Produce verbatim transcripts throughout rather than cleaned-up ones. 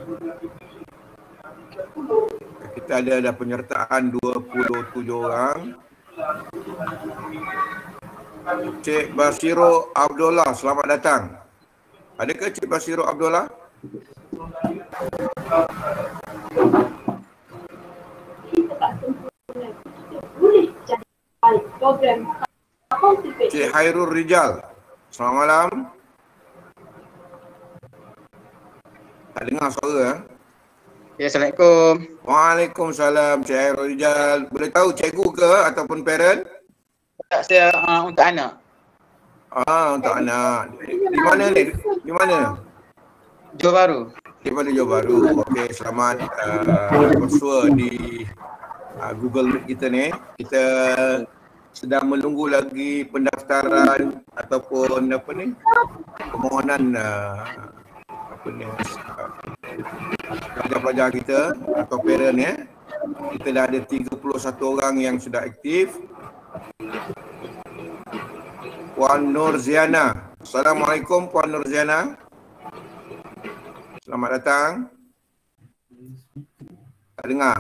Kita ada, ada penyertaan dua puluh tujuh orang. Cik Basiro Abdullah, selamat datang. Adakah Cik Basiro Abdullah? Cik Hairul Rijal, selamat malam. Tak dengar suara eh? Ya, Assalamualaikum. Waalaikumsalam Cik Hairul Rijal. Boleh tahu cikgu ke ataupun parent? Tak, saya uh, untuk anak. Ah, untuk anak. Di mana ni? Di mana? Johor Bahru. Daripada Johor Bahru. Okey, selamat uh, bersua di uh, Google Meet kita ni. Kita sedang menunggu lagi pendaftaran ataupun apa ni? Permohonan uh, apa ni? Uh, pelajar-pelajar kita atau parent ya. Kita dah ada tiga puluh satu orang yang sudah aktif. Puan Nur Ziana. Assalamualaikum Puan Nur Ziana. Selamat datang. Tak dengar.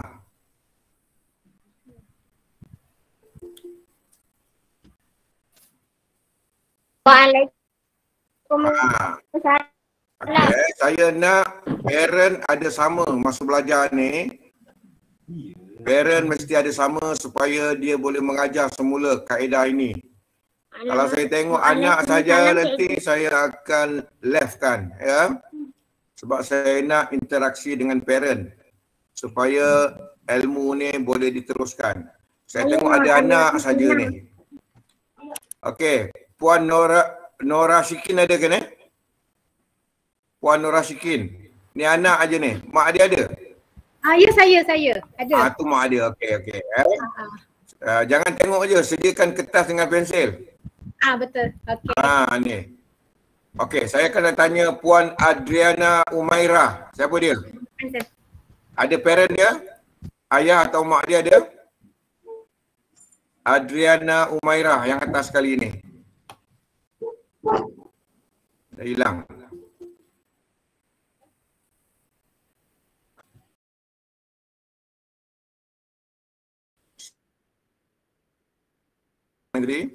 Waalaikumsalam. Okay. Saya nak parent ada sama masa belajar ni. Parent mesti ada sama supaya dia boleh mengajar semula kaedah ini. Kalau saya tengok anak saja nanti saya akan leftkan ya. Sebab saya nak interaksi dengan parent supaya ilmu ni boleh diteruskan. Saya tengok ada anak saja ni. Okey, Puan Nora Nora Syikin ada ke ni? Puan Nora Syikin. Ni anak aja ni. Mak dia ada? Ah, ya saya, saya. Ada. Ah, tu mak dia. Okey, okey. Eh? Uh, jangan tengok je, sediakan kertas dengan pensel. Ah, betul. Okey. Ah, ni. Okey, saya akan tanya Puan Adriana Umairah. Siapa dia? Betul. Ada parent dia? Ayah atau mak dia ada? Adriana Umairah yang atas sekali ni. Dah hilang. Negeri.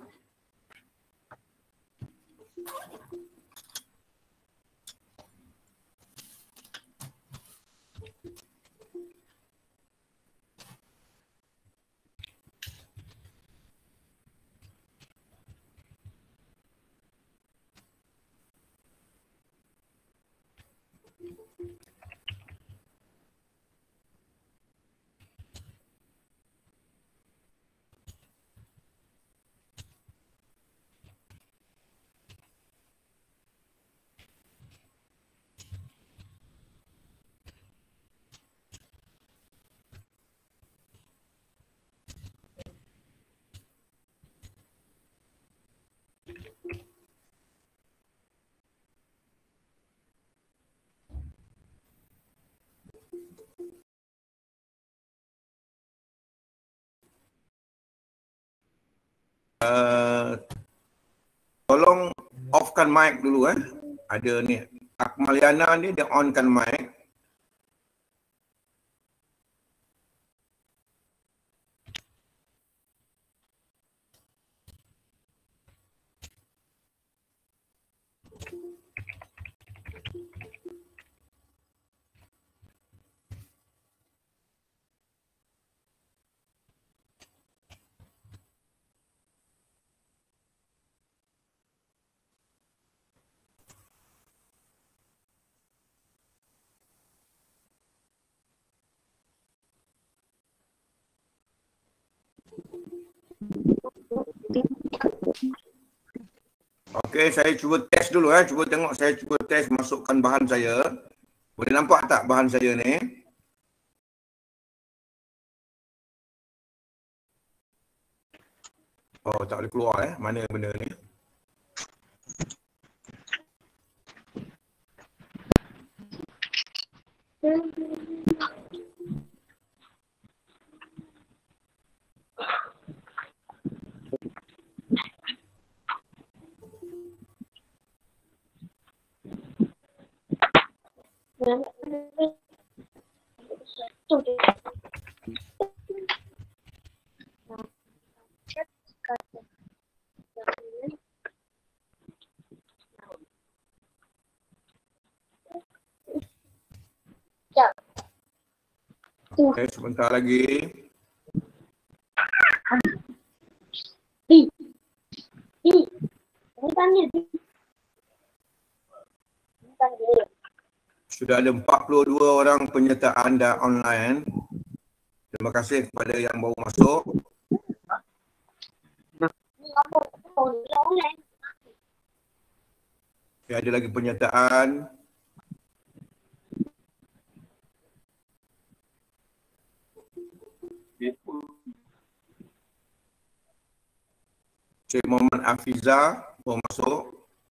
Uh, tolong offkan mic dulu eh. Ada ni Akmaliana ni dia onkan mic. Okey, saya cuba test dulu eh. Cuba tengok, saya cuba test masukkan bahan saya. Boleh nampak tak bahan saya ni? Oh, tak boleh keluar eh. Mana benda ni? Okey, sebentar lagi. Sudah ada empat puluh dua orang penyertaan dah online. Terima kasih kepada yang baru masuk. Okay, ada lagi penyertaan. Cik Muhammad Afiza baru masuk.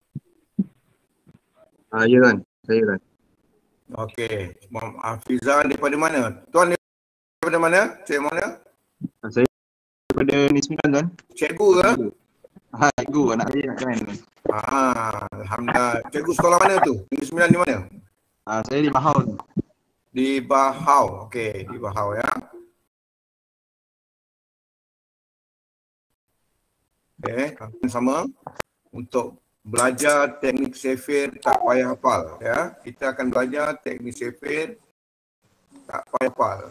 Ah, ya kan, saya kan. Okey, Muhammad Afiza daripada mana? Tuan daripada mana? Cik mana? Ah, saya daripada Negeri Sembilan tuan. Cikgu ke? Ha, cikgu anak saya nak join tuan. Ah, alhamdulillah. Cikgu sekolah mana tu? Negeri Sembilan di mana? Ah, saya di Bahau tu. Di Bahau. Okey, di Bahau ya. Okey, sama untuk belajar teknik sefir tak payah hafal ya. Kita akan belajar teknik sefir tak payah hafal.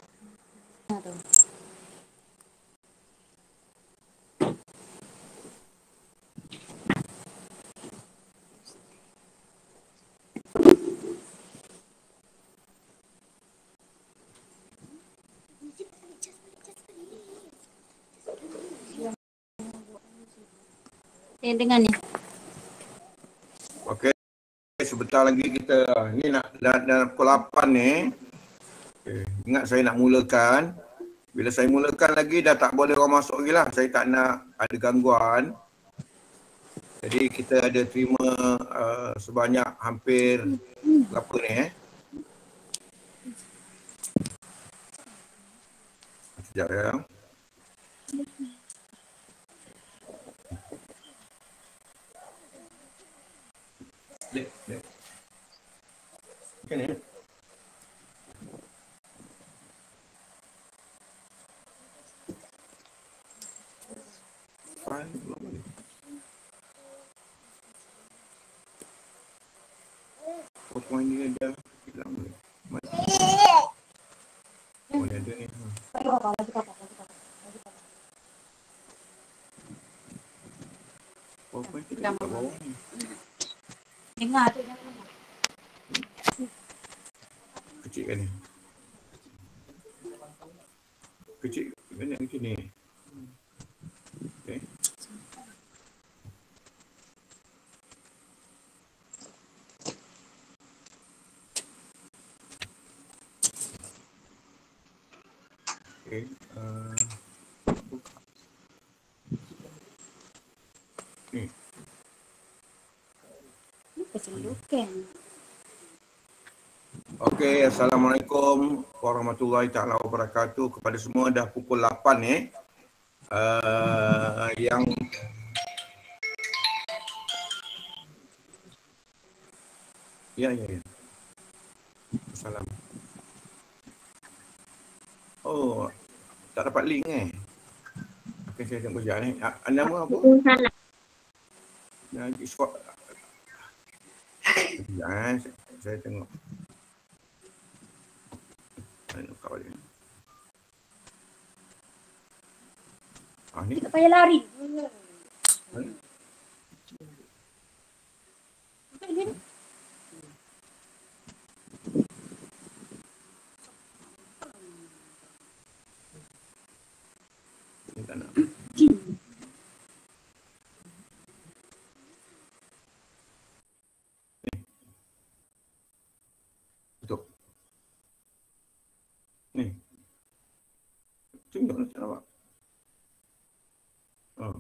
Eh, dengar ni. Okey, sebentar lagi kita ni nak dah, dah pukul lapan ni. Okay. Ingat saya nak mulakan. Bila saya mulakan lagi dah tak boleh orang masuk lagi lah. Saya tak nak ada gangguan. Jadi kita ada terima uh, sebanyak hampir berapa ni eh? Sekejap ya. Dek, dek. Macam ni. Fine, belum boleh. Potong ini dah hilang boleh. Oh, ni ada ni. PowerPoint kita kat bawah ni. Dengar tu jangan. Kecil kan ni? Kecil, banyak kecil ni. Okay. Okay. Uh, ni. Keseluruhan. Okey, Assalamualaikum warahmatullahi taala wabarakatuh kepada semua. Dah pukul lapan ni. Eh. Uh, yang Ya, ya, ya. Salam. Oh, tak dapat link eh. Okey, saya tengok sekejap ni. Ah, nama apa? Nah, Discord. Sekejap eh. Saya, saya tengok. Saya nak buka balik. Ah, ni. Tak payah lari. Hmm? Ni tak nak. Betul. Ni. Tengok nak tak nampak. Oh.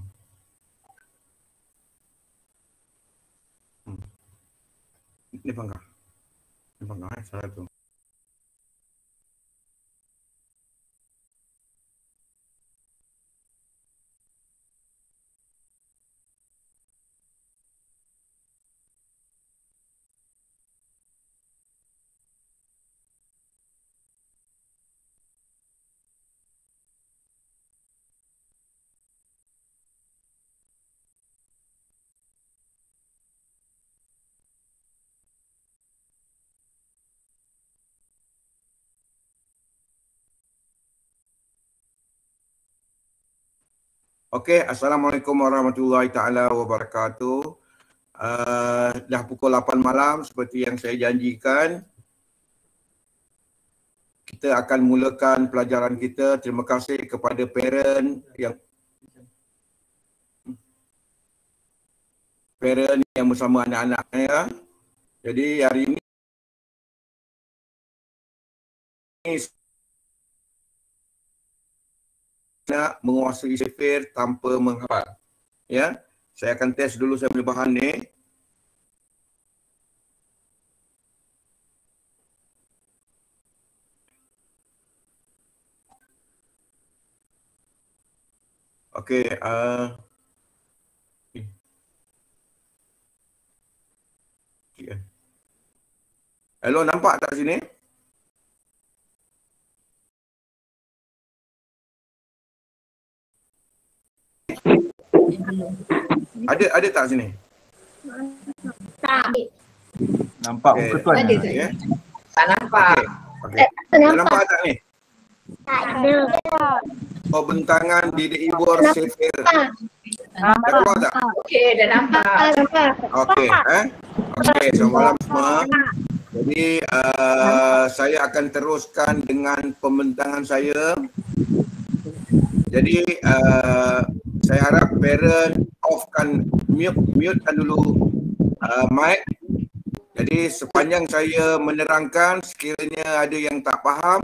Hmm. Ni pangkah. Ni pangkah eh, salah tu. Okey, Assalamualaikum warahmatullahi taala wabarakatuh. Uh, dah pukul lapan malam seperti yang saya janjikan. Kita akan mulakan pelajaran kita. Terima kasih kepada parent yang parent yang bersama anak-anaknya. Jadi hari ini nak menguasai sifir tanpa menghafal. Ya, saya akan test dulu saya punya bahan ni. Okey, uh, hello, nampak tak sini? Ada ada tak sini? Tak. Nampak Okey. muka tuan. Ada tak? tak? Ya. Tak nampak. Okey. Okey. Dah nampak tak ni? Tak ada. Pembentangan Didik Ibor Sifir. Dah keluar tak? Okey, dah nampak. Okey, eh. Okey, selamat malam semua. Jadi uh, saya akan teruskan dengan pembentangan saya. Jadi uh, saya harap parent offkan mute mutekan dulu uh, mic. Jadi sepanjang saya menerangkan, sekiranya ada yang tak faham,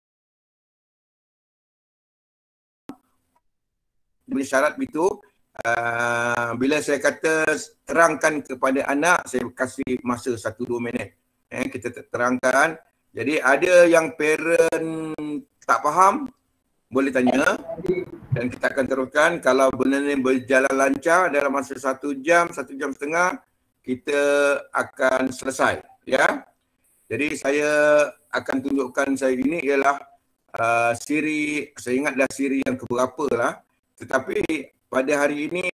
beri syarat begitu. Uh, bila saya kata terangkan kepada anak, saya kasih masa satu dua minit. Eh, kita terangkan. Jadi ada yang parent tak faham, boleh tanya. Dan kita akan teruskan. Kalau benda ni berjalan lancar dalam masa satu jam, satu jam setengah, kita akan selesai. Ya. Jadi saya akan tunjukkan saya ini ialah uh, siri, saya ingat dah siri yang keberapa lah. Tetapi pada hari ini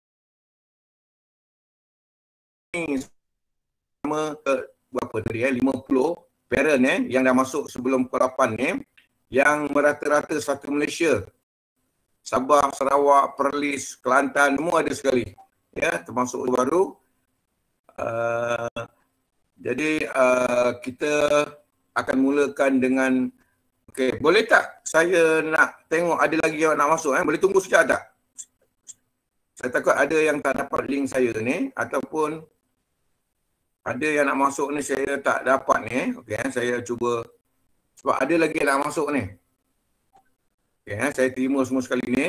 sama uh, berapa tadi eh, lima puluh parent eh yang dah masuk sebelum pukul lapan ni, yang merata-rata satu Malaysia. Sabah, Sarawak, Perlis, Kelantan, semua ada sekali. Ya, termasuk baru. Uh, jadi uh, kita akan mulakan dengan, okey, boleh tak saya nak tengok ada lagi yang nak masuk eh? Boleh tunggu sekejap tak? Saya takut ada yang tak dapat link saya ni, ataupun ada yang nak masuk ni saya tak dapat ni. Okey, eh? Saya cuba, sebab ada lagi yang nak masuk ni. Okey, eh? Saya terima semua sekali ni.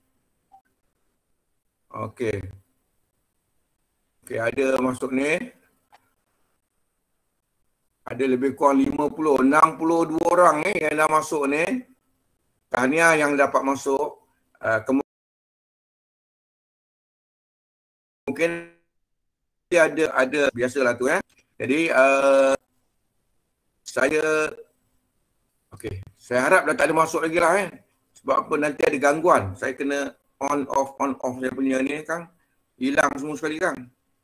Okey. Okey, ada masuk ni. Ada lebih kurang lima puluh, enam puluh dua orang ni yang dah masuk ni. Tahniah yang dapat masuk. Uh, mungkin dia ada, ada biasalah tu eh. Jadi uh, saya, okey, saya harap dah tak ada masuk lagi lah eh. Sebab apa, nanti ada gangguan. Saya kena on off, on off saya punya ni kan. Hilang semua sekali kan.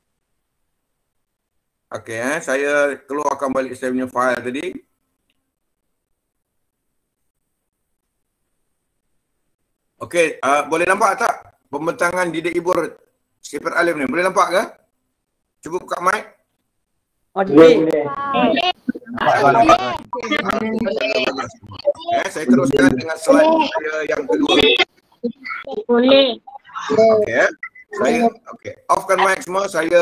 Okey, eh, saya keluarkan balik saya punya file tadi. Okey, uh, boleh nampak tak pembentangan Didik Ibor Sifir Alif ni? Boleh nampak ke? Cuba buka mic. Boleh. Eh, saya teruskan dengan slide saya yang kedua. Boleh. Okey, eh. Saya, okey, offkan mic semua. Saya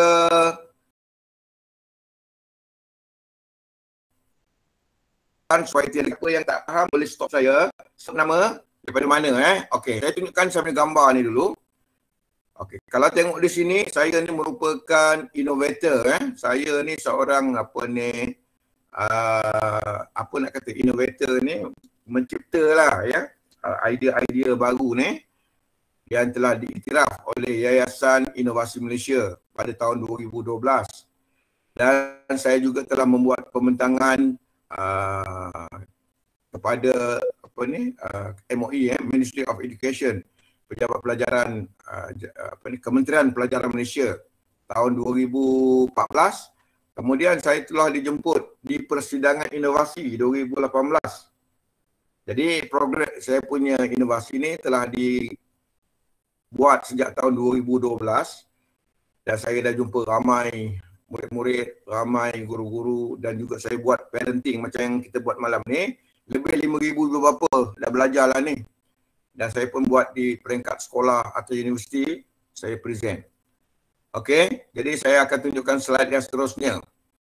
supaya tiada apa yang tak faham boleh stop saya. Stop nama daripada mana eh. Okey, saya tunjukkan saya punya gambar ni dulu. Okey, kalau tengok di sini, saya ni merupakan innovator eh. Saya ni seorang apa ni uh, apa nak kata innovator ni, menciptalah ya uh, idea-idea baru ni yang telah diiktiraf oleh Yayasan Inovasi Malaysia pada tahun dua ribu dua belas. Dan saya juga telah membuat pembentangan Uh, kepada apa ni uh, M O E eh, Ministry of Education, Pejabat Pelajaran uh, apa ni Kementerian Pelajaran Malaysia tahun dua ribu empat belas. Kemudian saya telah dijemput di Persidangan Inovasi dua ribu lapan belas. Jadi progres saya punya inovasi ni telah di buat sejak tahun dua ribu dua belas dan saya dah jumpa ramai murid-murid, ramai guru-guru dan juga saya buat parenting macam yang kita buat malam ni. Lebih lima ribu berapa dah belajar lah ni. Dan saya pun buat di peringkat sekolah atau universiti, saya present. Okey, jadi saya akan tunjukkan slide yang seterusnya.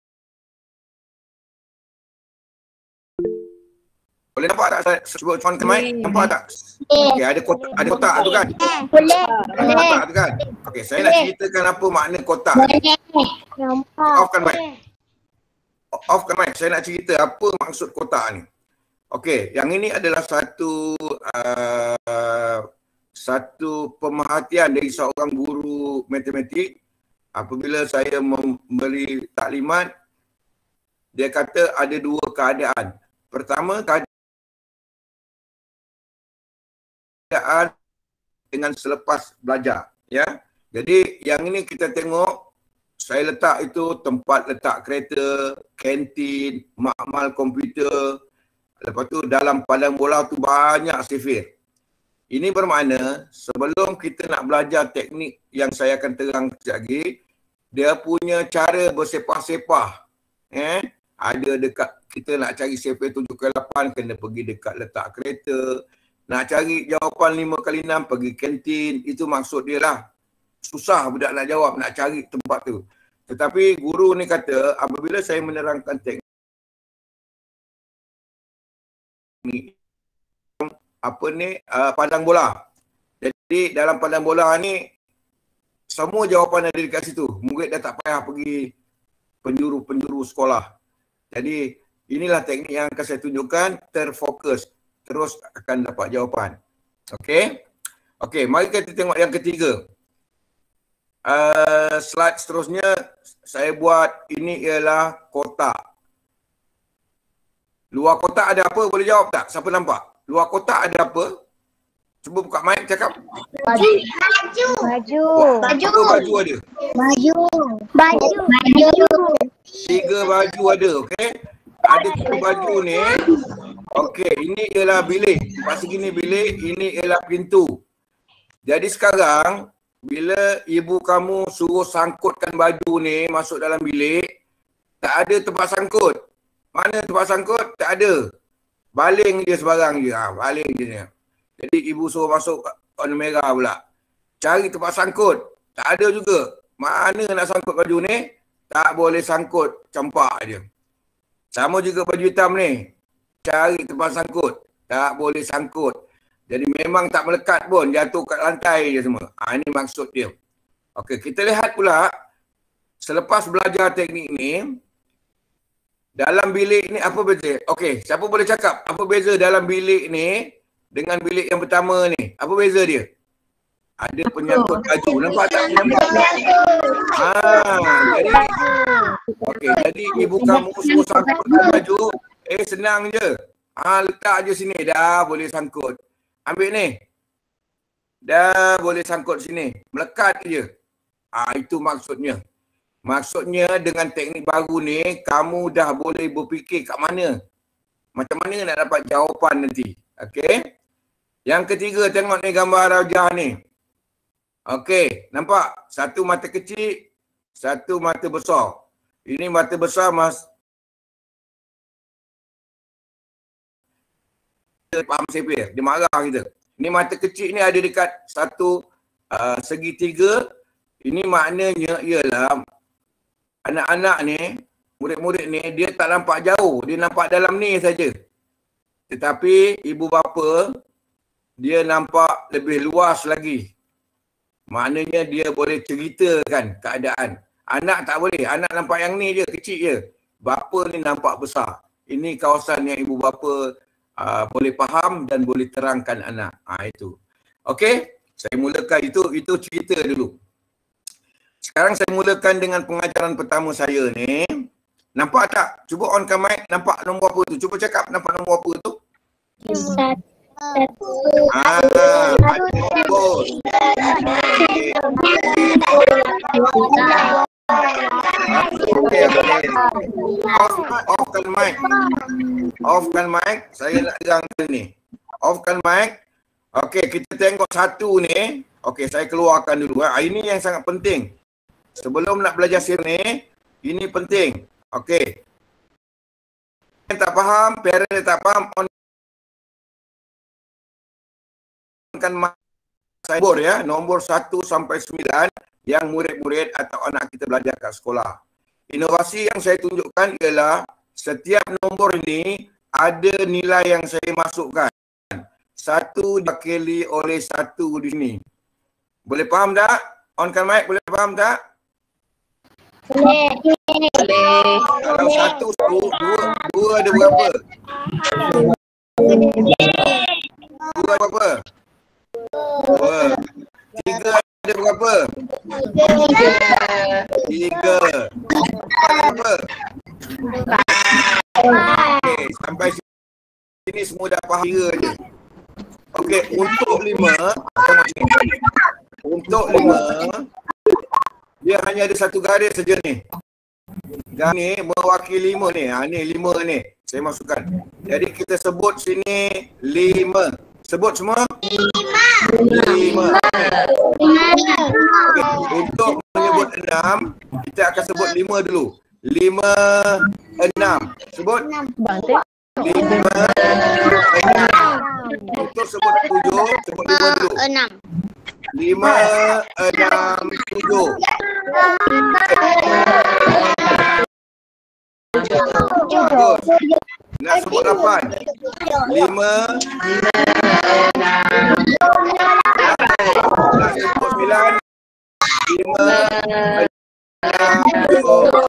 Boleh nampak tak saya sebut font mic? Nampak tak? Okey, ada kotak, ada kotak tu kan? Boleh. Ada kotak tu kan? Okey, saya nak ceritakan apa makna kotak. Nampak. Offkan mic. Offkan mic. Saya nak cerita apa maksud kotak ni. Okey, yang ini adalah satu uh, satu pemerhatian dari seorang guru matematik apabila saya memberi taklimat. Dia kata ada dua keadaan. Pertama, keadaan dengan selepas belajar, ya. Jadi yang ini kita tengok, saya letak itu tempat letak kereta, kantin, makmal komputer. Lepas tu dalam padang bola tu banyak sifir. Ini bermakna sebelum kita nak belajar teknik yang saya akan terang sekejap lagi, dia punya cara bersepah-sepah. Eh, ada dekat kita nak cari sifir tujuh kali lapan kena pergi dekat letak kereta. Nak cari jawapan lima kali enam pergi kantin. Itu maksud dia lah. Susah budak nak jawab, nak cari tempat tu. Tetapi guru ni kata apabila saya menerangkan teknik apa ni uh, padang bola. Jadi dalam padang bola ni semua jawapan ada dekat situ. Murid dah tak payah pergi penjuru-penjuru sekolah. Jadi inilah teknik yang akan saya tunjukkan, terfokus, terus akan dapat jawapan. Okey. Okey, mari kita tengok yang ketiga. Uh, slide seterusnya saya buat ini ialah kotak. Luar kotak ada apa? Boleh jawab tak? Siapa nampak? Luar kotak ada apa? Cuba buka mic cakap. Baju. Baju. Baju. Apa baju ada? Baju. Baju. Baju. Tiga baju ada, okey? Ada tiga baju ni. Okey, ini ialah bilik. Pasal gini bilik, ini ialah pintu. Jadi sekarang, bila ibu kamu suruh sangkutkan baju ni masuk dalam bilik, tak ada tempat sangkut. Mana tempat sangkut? Tak ada. Baling dia sebarang je. Ha, baling je ni. Jadi ibu suruh masuk warna merah pula. Cari tempat sangkut. Tak ada juga. Mana nak sangkut baju ni? Tak boleh sangkut. Campak je. Sama juga baju hitam ni. Cari tempat sangkut. Tak boleh sangkut. Jadi memang tak melekat pun. Jatuh kat lantai je semua. Ha, ini maksud dia. Okey, kita lihat pula. Selepas belajar teknik ni, dalam bilik ni apa beza? Okey, siapa boleh cakap apa beza dalam bilik ni dengan bilik yang pertama ni? Apa beza dia? Ada penyangkut baju. Nampak tak penyangkut? Ha, jadi okey, jadi ibu kamu suruh sangkutkan baju, eh senang je. Ha, letak je sini dah boleh sangkut. Ambil ni. Dah boleh sangkut sini. Melekat je. Ha, itu maksudnya. Maksudnya dengan teknik baru ni, kamu dah boleh berfikir kat mana. Macam mana nak dapat jawapan nanti. Okey. Yang ketiga, tengok ni gambar rajah ni. Okey, nampak? Satu mata kecil, satu mata besar. Ini mata besar mas. Dia faham sipir, dia marah kita. Ini mata kecil ni ada dekat satu uh, segitiga. Ini maknanya ialah anak-anak ni, murid-murid ni, dia tak nampak jauh. Dia nampak dalam ni saja. Tetapi ibu bapa, dia nampak lebih luas lagi. Maknanya dia boleh ceritakan keadaan. Anak tak boleh. Anak nampak yang ni je, kecil je. Bapa ni nampak besar. Ini kawasan yang ibu bapa uh, boleh faham dan boleh terangkan anak. Ha, itu. Okey? Saya mulakan itu, itu cerita dulu. Sekarang saya mulakan dengan pengajaran pertama saya ni. Nampak tak? Cuba onkan mic. Nampak nombor apa tu? Cuba cakap nampak nombor apa tu? Satu. Ah, ada nombor. Okey, okey. Off, offkan mic. Offkan mic. Saya nak terangkan ni. Offkan mic. Okey, kita tengok satu ni. Okey, saya keluarkan dulu. Ha. Ini yang sangat penting. Sebelum nak belajar sirap ni, ini penting. Okey. Yang tak faham, parent yang tak faham, on kan nombor ya, nombor satu sampai sembilan yang murid-murid atau anak kita belajar kat sekolah. Inovasi yang saya tunjukkan ialah setiap nombor ini ada nilai yang saya masukkan. Satu diwakili oleh satu di sini. Boleh faham tak? Onkan mic, boleh faham tak? Boleh. Boleh. Kalau satu, satu, dua, dua ada berapa? Dua ada berapa? Dua. Tiga ada berapa? Tiga. Empat ada berapa? Okey, sampai sini semua dah faham tiga je. Okey, untuk lima, tengok sini. Untuk lima, dia hanya ada satu garis saja ni. Dan ni mewakili lima ni. Ha, ni lima ni. Saya masukkan. Jadi kita sebut sini lima. Sebut semua? Lima. Lima. Okay. Untuk menyebut enam, kita akan sebut lima dulu. Lima, enam. Sebut? Lima, enam. Untuk sebut tujuh, sebut lima dulu. Enam. Lima, enam, tujuh. Bagus. Nak sebut lapan. Lima. Nak sebut sembilan. Lima. Enam. Tujuh.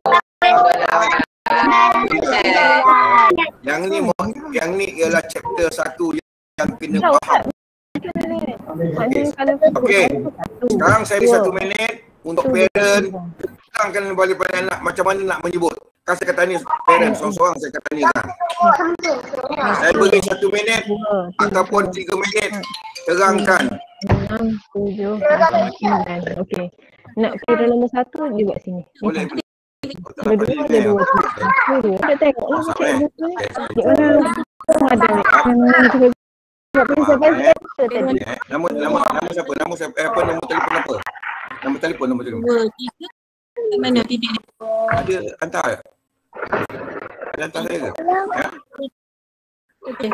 Yang ni, yang ni ialah chapter satu yang kena faham. Okey. Okey. Sekarang saya beri satu minit untuk parent. Terangkan balik pada anak macam mana nak menyebut. Kan saya kata ni parent seorang-seorang saya kata ni kan. Saya beri satu minit ataupun tiga minit terangkan. Enam, tujuh, lapan, sembilan. Okey. Nak kira nombor satu juga sini. Boleh. Ada dua, ada dua. Dua. Kita tengok lah macam mana. Cik mana ada ni. Nama nama nama siapa? Nama siapa? Eh, apa nombor telefon apa? Nombor telefon, nombor telefon. Dua, tiga. Mana titik? Ada hantar. Ada hantar saya ke? Ya. Okey.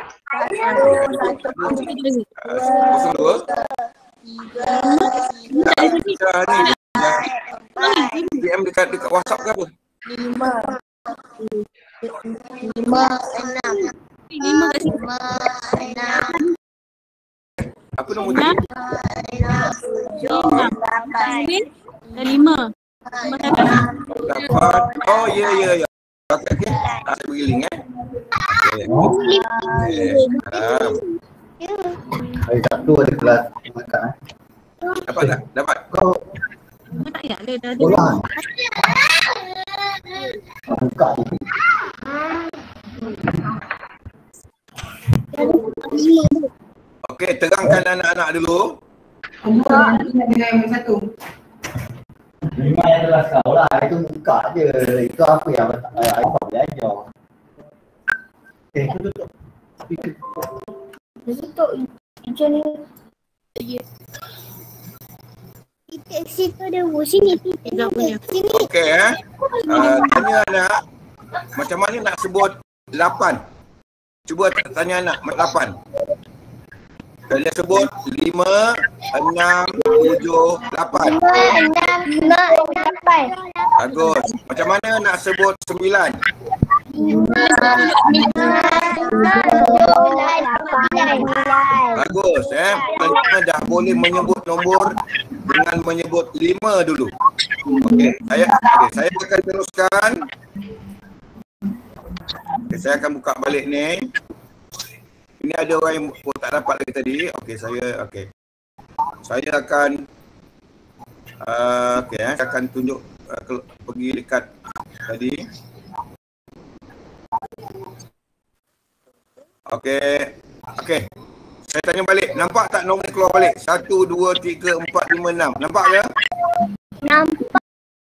Kosong dua. Tiga. Ni. D M dekat dekat WhatsApp ke apa? Lima. Lima, enam. Lima kat sini. Lima, enam. Apa nombor tadi? Enam, tujuh, lapan. Dan lima. Lima kakak. Dapat. Oh, ya, ya, ya. Okey, okey. Ah, saya bagi link eh. Okey. Ah, Hari Sabtu ada kelas makan eh. dapat tak? Dapat. Kau Kau tak payah lah. Dah ada. sekolah. Kau buka ni. Okey, terangkan anak-anak dulu. Lima yang adalah kau lah. Itu buka je. Itu apa yang iPhone belajar. Eh, tu tutup. Tutup macam ni. Titik situ ada sini. Tiga punya. Sini. Okey eh. Uh, tanya anak macam mana nak sebut lapan. Cuba tanya anak lapan. Dia sebut lima, enam, tujuh, lapan. Lima, enam, lima, lapan. Bagus. Macam mana nak sebut sembilan? Lima, enam, tujuh, lapan. Bagus eh. Kita dah boleh menyebut nombor dengan menyebut lima dulu. Okey, saya okay, saya akan teruskan. Okay, saya akan buka balik ni. Ini ada orang yang pun tak dapat lagi tadi. Okey, saya okey. Saya akan uh, okey eh, saya akan tunjuk uh, ke, pergi dekat tadi. Okey. Okey. Saya tanya balik, nampak tak nombor keluar balik? Satu, dua, tiga, empat, lima, enam. Nampak ke? Nampak.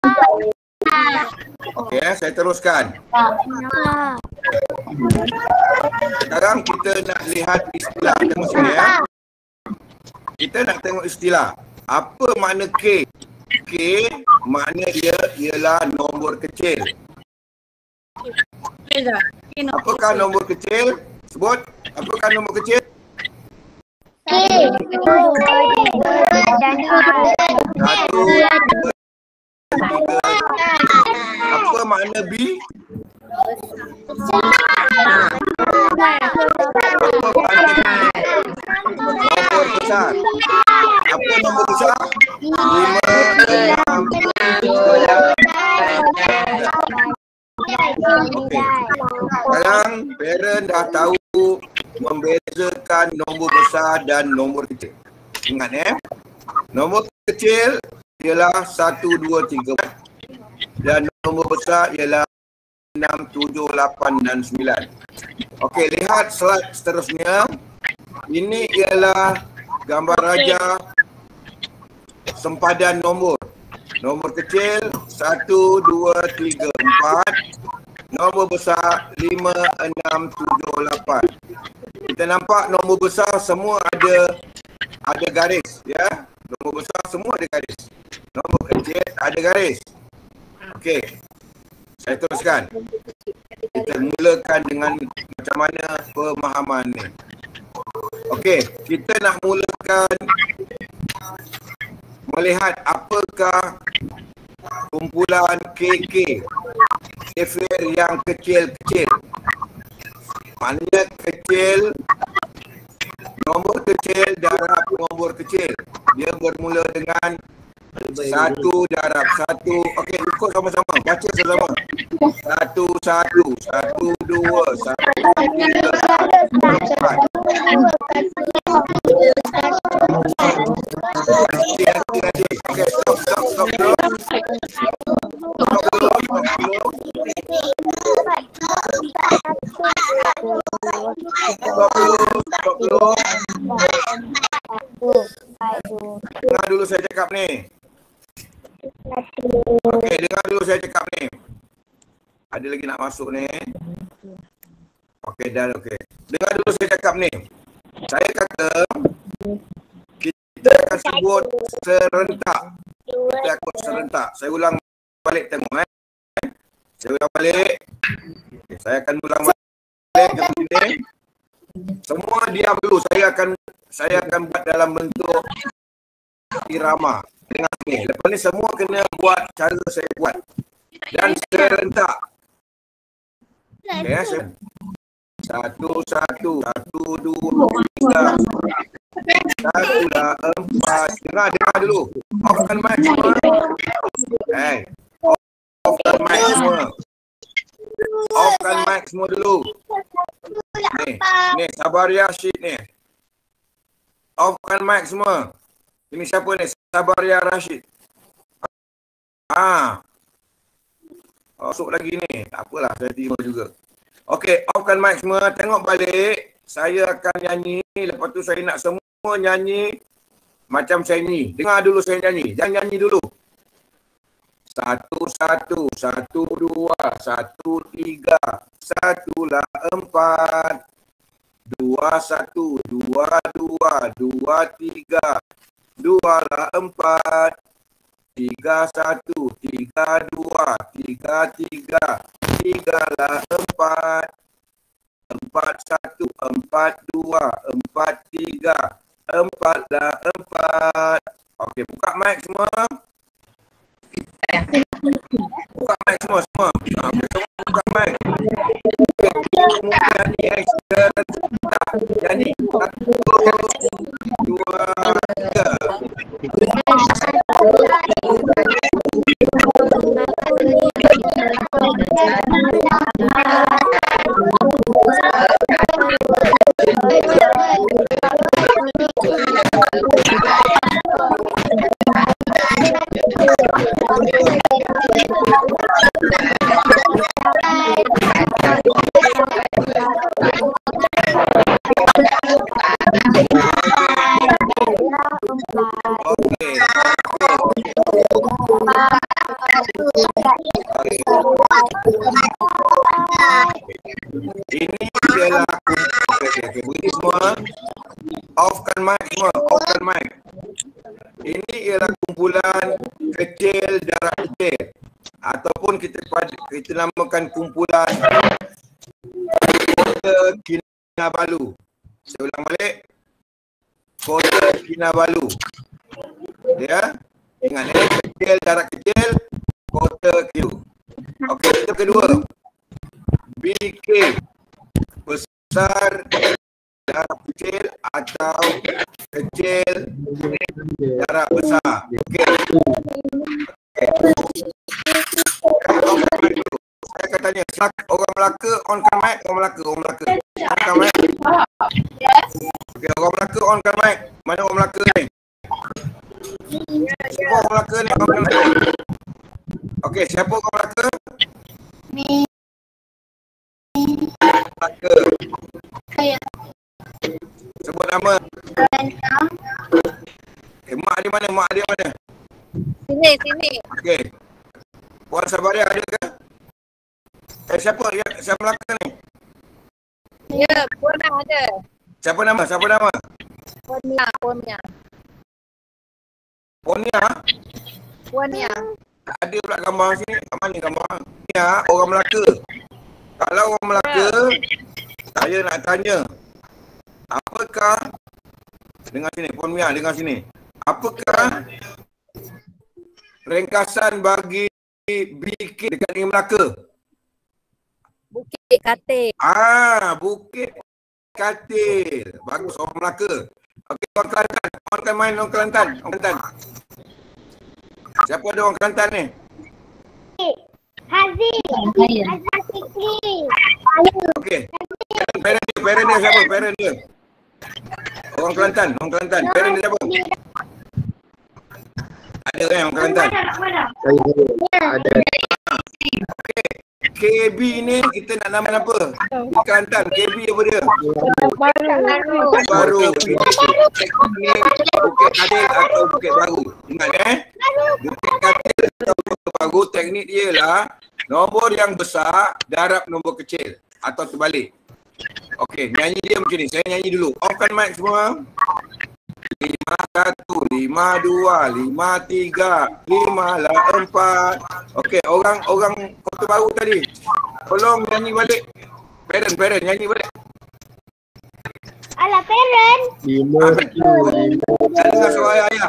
Okey, eh, saya teruskan. Nampak. Sekarang kita nak lihat istilah. Tengok sini ya. Kita nak tengok istilah. Apa makna K? K makna dia ialah nombor kecil. Okey dah. Okey, nombor Apakah nombor kecil? Sebut. Apakah nombor kecil? K. Dua dan dua. Satu, dua, tiga. Apa makna B? Apa makna B? Nombor besar. Apa nombor besar? Lima, enam, tujuh, Okey. Sekarang parent dah tahu membezakan nombor besar dan nombor kecil. Ingat eh, nombor kecil ialah satu, dua, tiga, empat dan nombor besar ialah enam, tujuh, lapan dan sembilan. Okey, lihat slide seterusnya. Ini ialah gambar raja sempadan nombor. Nombor kecil satu, dua, tiga, empat. Nombor besar lima, enam, tujuh, lapan. Kita nampak nombor besar semua ada ada garis, ya. Nombor besar semua ada garis. Nombor kecil ada garis. Okey. Saya teruskan. Kita mulakan dengan macam mana pemahaman ni. Okey, kita nak mulakan melihat apakah kumpulan K K, sifir yang kecil-kecil. Maknanya kecil, nombor kecil darab nombor kecil. Dia bermula dengan satu darab satu. Okey, ikut sama-sama. Baca sama-sama. Satu, satu, satu, dua, satu, tiga, empat. Okey, stop, stop, stop, stop. Stop dulu, stop dulu. Stop dulu, stop dulu. Dengar dulu saya cakap ni. Okey, dengar dulu saya cakap ni. Ada lagi nak masuk ni. Okey, dah okey. Dengar dulu saya cakap ni. Saya kata kita akan sebut serentak. Kita akan serentak. Saya ulang balik tengok eh. Saya ulang balik. Okay, saya akan ulang balik ke sini. Semua diam dulu. Saya akan saya akan buat dalam bentuk irama. Dengar ni. Lepas ni semua kena buat cara saya buat. Dan serentak. Okey, ya, saya satu, satu, satu, dua, tiga, satu dah, empat. Dengar, dengar dulu. Offkan mic semua. Hey, offkan mic semua. Offkan mic semua dulu. Ni, ni, Sabaria Rashid ni. Offkan mic semua. Ini siapa ni? Sabaria Rashid. Ah. Masuk lagi ni. Tak apalah, saya terima juga. Okey, offkan mic semua. Tengok balik. Saya akan nyanyi. Lepas tu saya nak semua nyanyi macam saya ni. Dengar dulu saya nyanyi. Jangan nyanyi dulu. Satu, satu. Satu, dua. Satu, tiga. Satu lah empat. Dua, satu. Dua, dua. Dua, tiga. Dua lah empat. Tiga, satu. Tiga, dua. Tiga, tiga. Tiga lah empat. Empat, satu. Empat, dua. Empat, tiga. Empat lah empat. Okey, buka mic semua. Buka mic semua, semua. Ha, semua buka mic. Semua nyanyi, eh. Nyanyi. Satu, dua, tiga. Ini adalah okey okey okey. Beri semua. Offkan mic semua. Offkan mic. Ini ialah kumpulan kecil darab kecil. Ataupun kita kita namakan kumpulan Kota Kinabalu. Saya ulang balik. Kota Kinabalu. Ya. Ingat ya, kecil darab kecil, Kota Kinabalu. Okey, kita kedua. B K. Besar darab kecil atau kecil darab besar. Okey. Okay. Saya akan tanya, orang Melaka onkan mic, orang Melaka, orang Melaka. Onkan mic. Okey, orang Melaka onkan mic. Mana orang Melaka ni? Siapa orang Melaka ni? Onkan mic. Okey, siapa orang Melaka? Melaka. Sebut nama. Eh, mak dia mana? Mak dia mana? Sini, sini. Okey. Puan Sabaria ada ke? Eh, siapa? Ya, siapa Melaka ni? Ya, Puan ada. Siapa nama? Siapa nama? Punya, Punya. Ponia? Punya. Tak ada pula gambar sini. Kat mana gambar? Ya, orang Melaka. Kalau orang Melaka, saya nak tanya. Apakah, dengar sini, Puan Mia, dengar sini. Apakah ringkasan bagi B K dekat negeri Melaka? Bukit Katil. Ah, Bukit Katil. Bagus, orang Melaka. Okey, orang Kelantan. Orang kan main orang Kelantan. Orang Kelantan. Siapa ada orang Kelantan ni? Haziq. Azhar Fikri. Okey. Parent dia, parent dia siapa? Parent dia. Orang Kelantan, orang Kelantan. Parent dia siapa? Ada kan orang Kelantan? Ada. Okey. K B ni kita nak nama apa? Di Kelantan. K B apa dia? Baru. Bukit Katil atau Bukit Baru. Ingat eh? Bukit Katil atau Bukit Baru, teknik dia lah nombor yang besar darab nombor kecil atau terbalik. Okey, nyanyi dia macam ni. Saya nyanyi dulu. Offkan mic semua. Lima satu, lima dua, lima tiga, lima lah empat. Okey, orang orang Kota Baru tadi, tolong nyanyi balik. Parent, parent nyanyi balik. Alah, parent. Lima tu. Saya dengar suara ayah.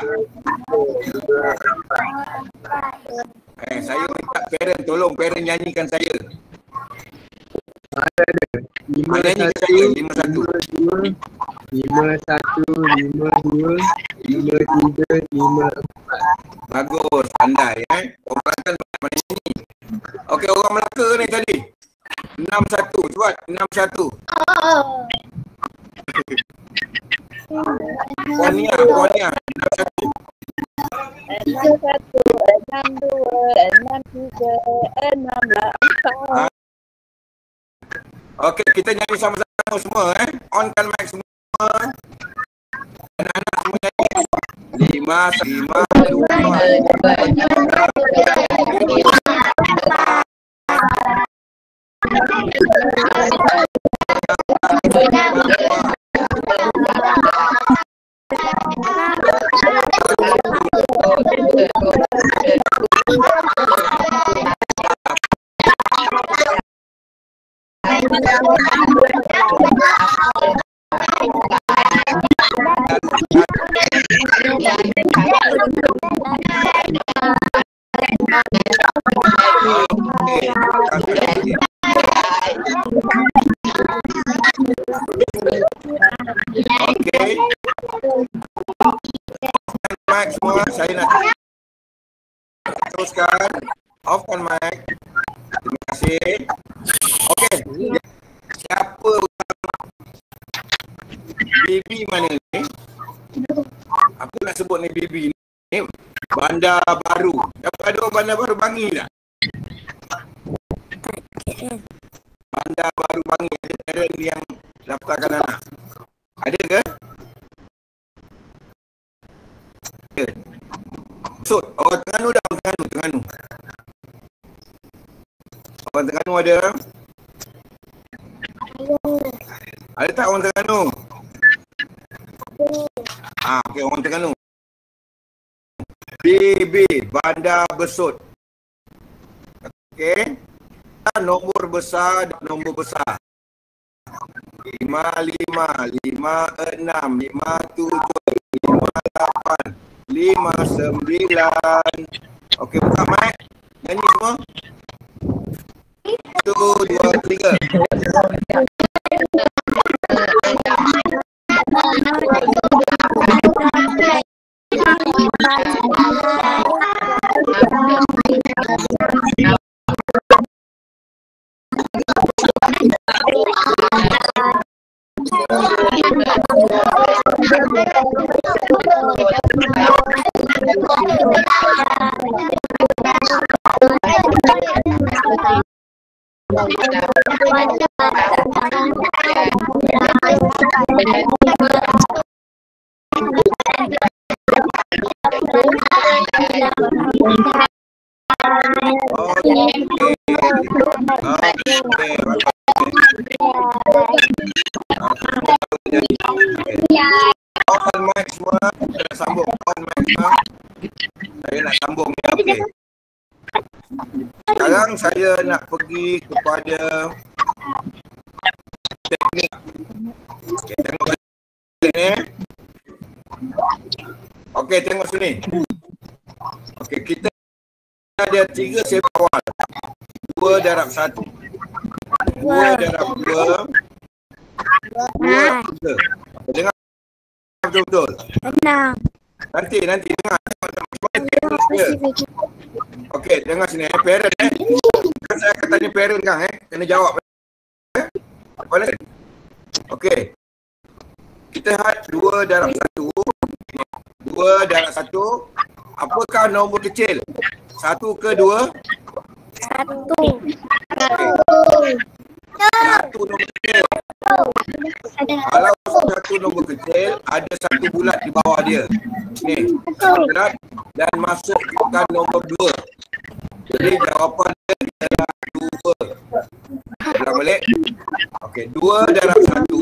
Eh, saya minta parent, tolong parent nyanyikan saya. Ada ada. Lima Nyanyikan satu. saya, lima satu. Lima satu, lima dua, lima tiga, lima empat. Bagus, pandai eh. Orang Kelantan mana nyanyi. Okey, orang Melaka ni tadi. Enam satu, cepat. Enam satu. Ponia, Ponia. Enam satu. Tiga satu, enam dua, enam tiga, enam empat. Okey, kita nyanyi sama-sama semua eh. Onkan mic semua. Anak-anak semua nyanyi. Lima, lima, dua. Okey. Mic semua, saya nak teruskan. Offkan mic. Terima kasih. Okey. Siapa baby mana ni? Apa nak sebut ni baby ni? Bandar Baru. Ada orang Bandar Baru Bangi tak? Bandar Baru Bangi. Ada parent yang daftarkan anak. Ada ke? Ada. So, orang Terengganu dah, orang Terengganu, Terengganu. Orang Terengganu ada? Ada tak orang Terengganu? Ah, okey, orang Terengganu. B B Bandar Besut. Okey. Nombor besar dan nombor besar. lima lima, lima enam, lima tujuh, lima lapan, lima sembilan. Okey, buka mic. Nyanyi semua. Satu, dua, tiga. On mic semua, kita sambung. On mic semua. Saya nak sambung ya, okey. Sekarang saya nak pergi kepada teknik. Okey, tengok sini. Okey, tengok sini. Okey, kita ada tiga sepak awal. Dua darab satu. Dua darab dua. Dua tiga. Dengar betul-betul. Enam. Nanti, nanti dengar. Okey, dengar sini eh. Parent eh. Kan saya akan tanya parent kan eh. Kena jawab eh. Apa lagi? Okey. Kita had dua darab satu. Dua darab satu. Apakah nombor kecil? Satu ke dua? Satu. Okay. Satu nombor kecil. Kalau satu nombor kecil, ada satu bulat di bawah dia. Ni, satu bulat dan masukkan nombor dua. Jadi jawapan dia adalah dua. Ulang balik. Okey, dua darab satu.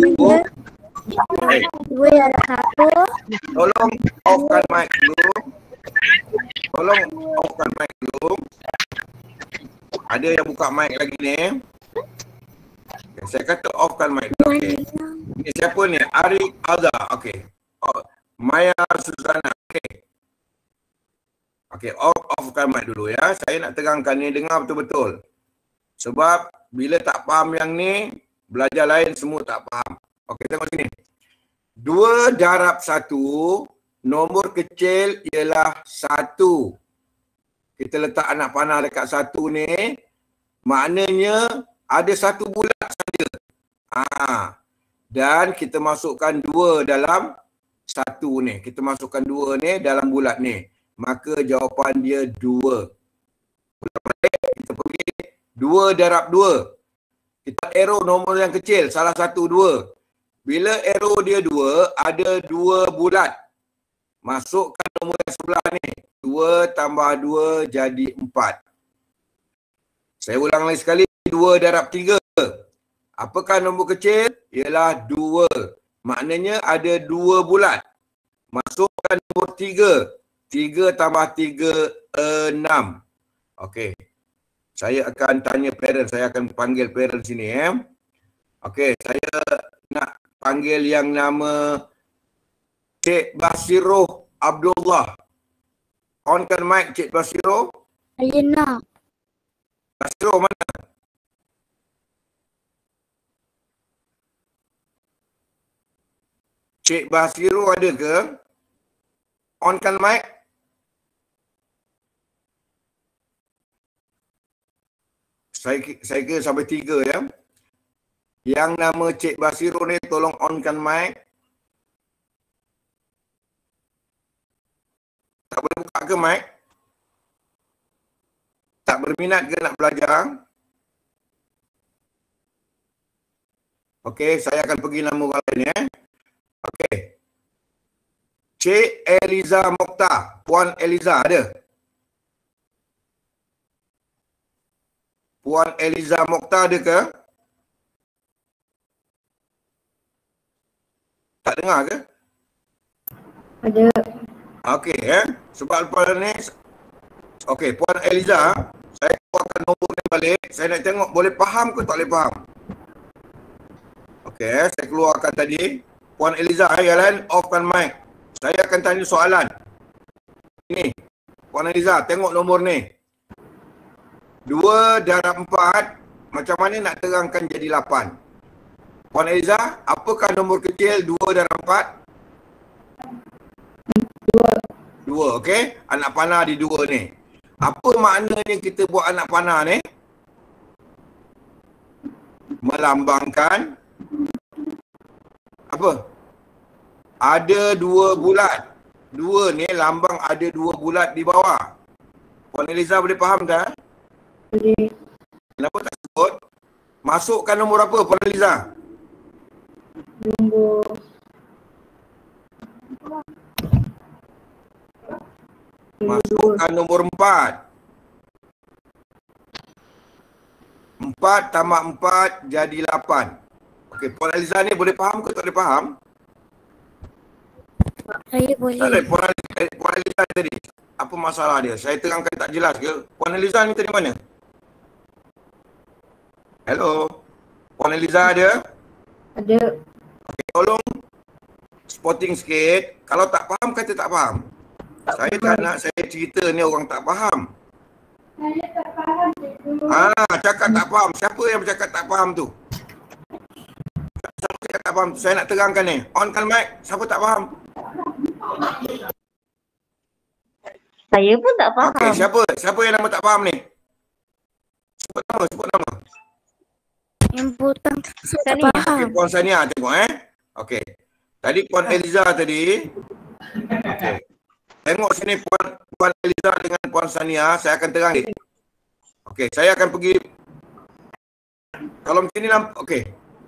Okay. Dua darab satu. Tolong offkan mic dulu. Tolong offkan mic dulu. Ada yang buka mic lagi ni. Okay, saya kata offkan mic dulu. Okay. Ini siapa ni? Arik Alza. Okey. Oh, Maya Suzana. Okey. Okey, off offkan mic dulu ya. Saya nak terangkan ni, dengar betul-betul. Sebab bila tak faham yang ni, belajar lain semua tak faham. Okey, tengok sini. Dua darab satu, nombor kecil ialah satu. Kita letak anak panah dekat satu ni, maknanya ada satu bulat saja. Ha. Dan kita masukkan dua dalam satu ni. Kita masukkan dua ni dalam bulat ni. Maka jawapan dia dua. Ulang balik, kita pergi dua darab dua. Kita arrow nombor yang kecil, salah satu dua. Bila arrow dia dua, ada dua bulat. Masukkan nombor yang sebelah ni. dua tambah dua jadi empat. Saya ulang lagi sekali. dua darab tiga. Apakah nombor kecil? Ialah dua. Maknanya ada dua bulat. Masukkan nombor tiga. tiga tambah tiga, enam. Okey. Saya akan tanya parent. Saya akan panggil parent sini. Eh. Okey. Saya nak panggil yang nama Cik Basiroh Abdullah. Onkan mic Cik Basiroh. Saya nak. Basiroh mana? Cik Basiroh ada ke? Onkan mic. Saya saya kira sampai tiga ya. Yang nama Cik Basiroh ni tolong onkan mic. Tak boleh buka ke mic? Tak berminat ke nak belajar? Okey, saya akan pergi nama orang lain ya. Okey. Cik Eliza Mokhtar. Puan Eliza ada? Puan Eliza Mokhtar ada ke? Tak dengar ke? Ada. Okey, eh. Sebab lepas ni, okey, Puan Eliza, saya keluarkan nombor ni balik. Saya nak tengok boleh faham ke tak boleh faham. Okey, saya keluarkan tadi. Puan Eliza, yang lain offkan mic. Saya akan tanya soalan. Ini, Puan Eliza, tengok nombor ni. Dua darab empat, macam mana nak terangkan jadi lapan? Puan Eliza, apakah nombor kecil dua darab empat? Dua. Dua, okey. Anak panah di dua ni. Apa maknanya kita buat anak panah ni? Melambangkan apa? Ada dua bulat. Dua ni lambang ada dua bulat di bawah. Puan Eliza boleh faham tak? Boleh. Kenapa tak sebut? Masukkan nombor apa Puan Eliza? Nombor Masukkan nombor empat. Empat tambah empat jadi lapan. Okey, Puan Eliza ni boleh faham ke tak boleh faham? Saya boleh. Tak boleh. Puan Eliza, Puan Eliza tadi, apa masalah dia? Saya terangkan tak jelas ke? Puan Eliza ni tadi mana? Hello? Puan Eliza ada? ada. Okay, tolong spotting sikit. Kalau tak faham, kata tak faham. Tak saya faham. Tak nak saya cerita ni orang tak faham. Saya tak faham. Ah, cakap tak faham. Siapa yang bercakap tak faham tu? Siapa cakap tak faham tu? Saya nak terangkan ni. Onkan mic. Siapa tak faham? Saya pun tak faham. Okey, siapa? Siapa yang nama tak faham ni? Sebut nama, sebut nama. Yang butang saya tak Sania. faham. Okey, Puan Sania tengok eh. Okey. Tadi Puan Eliza tadi. Okey. Tengok sini Puan Puan Eliza dengan Puan Sania, saya akan terang ni. Okey, saya akan pergi. Kalau macam ni nampak, okey.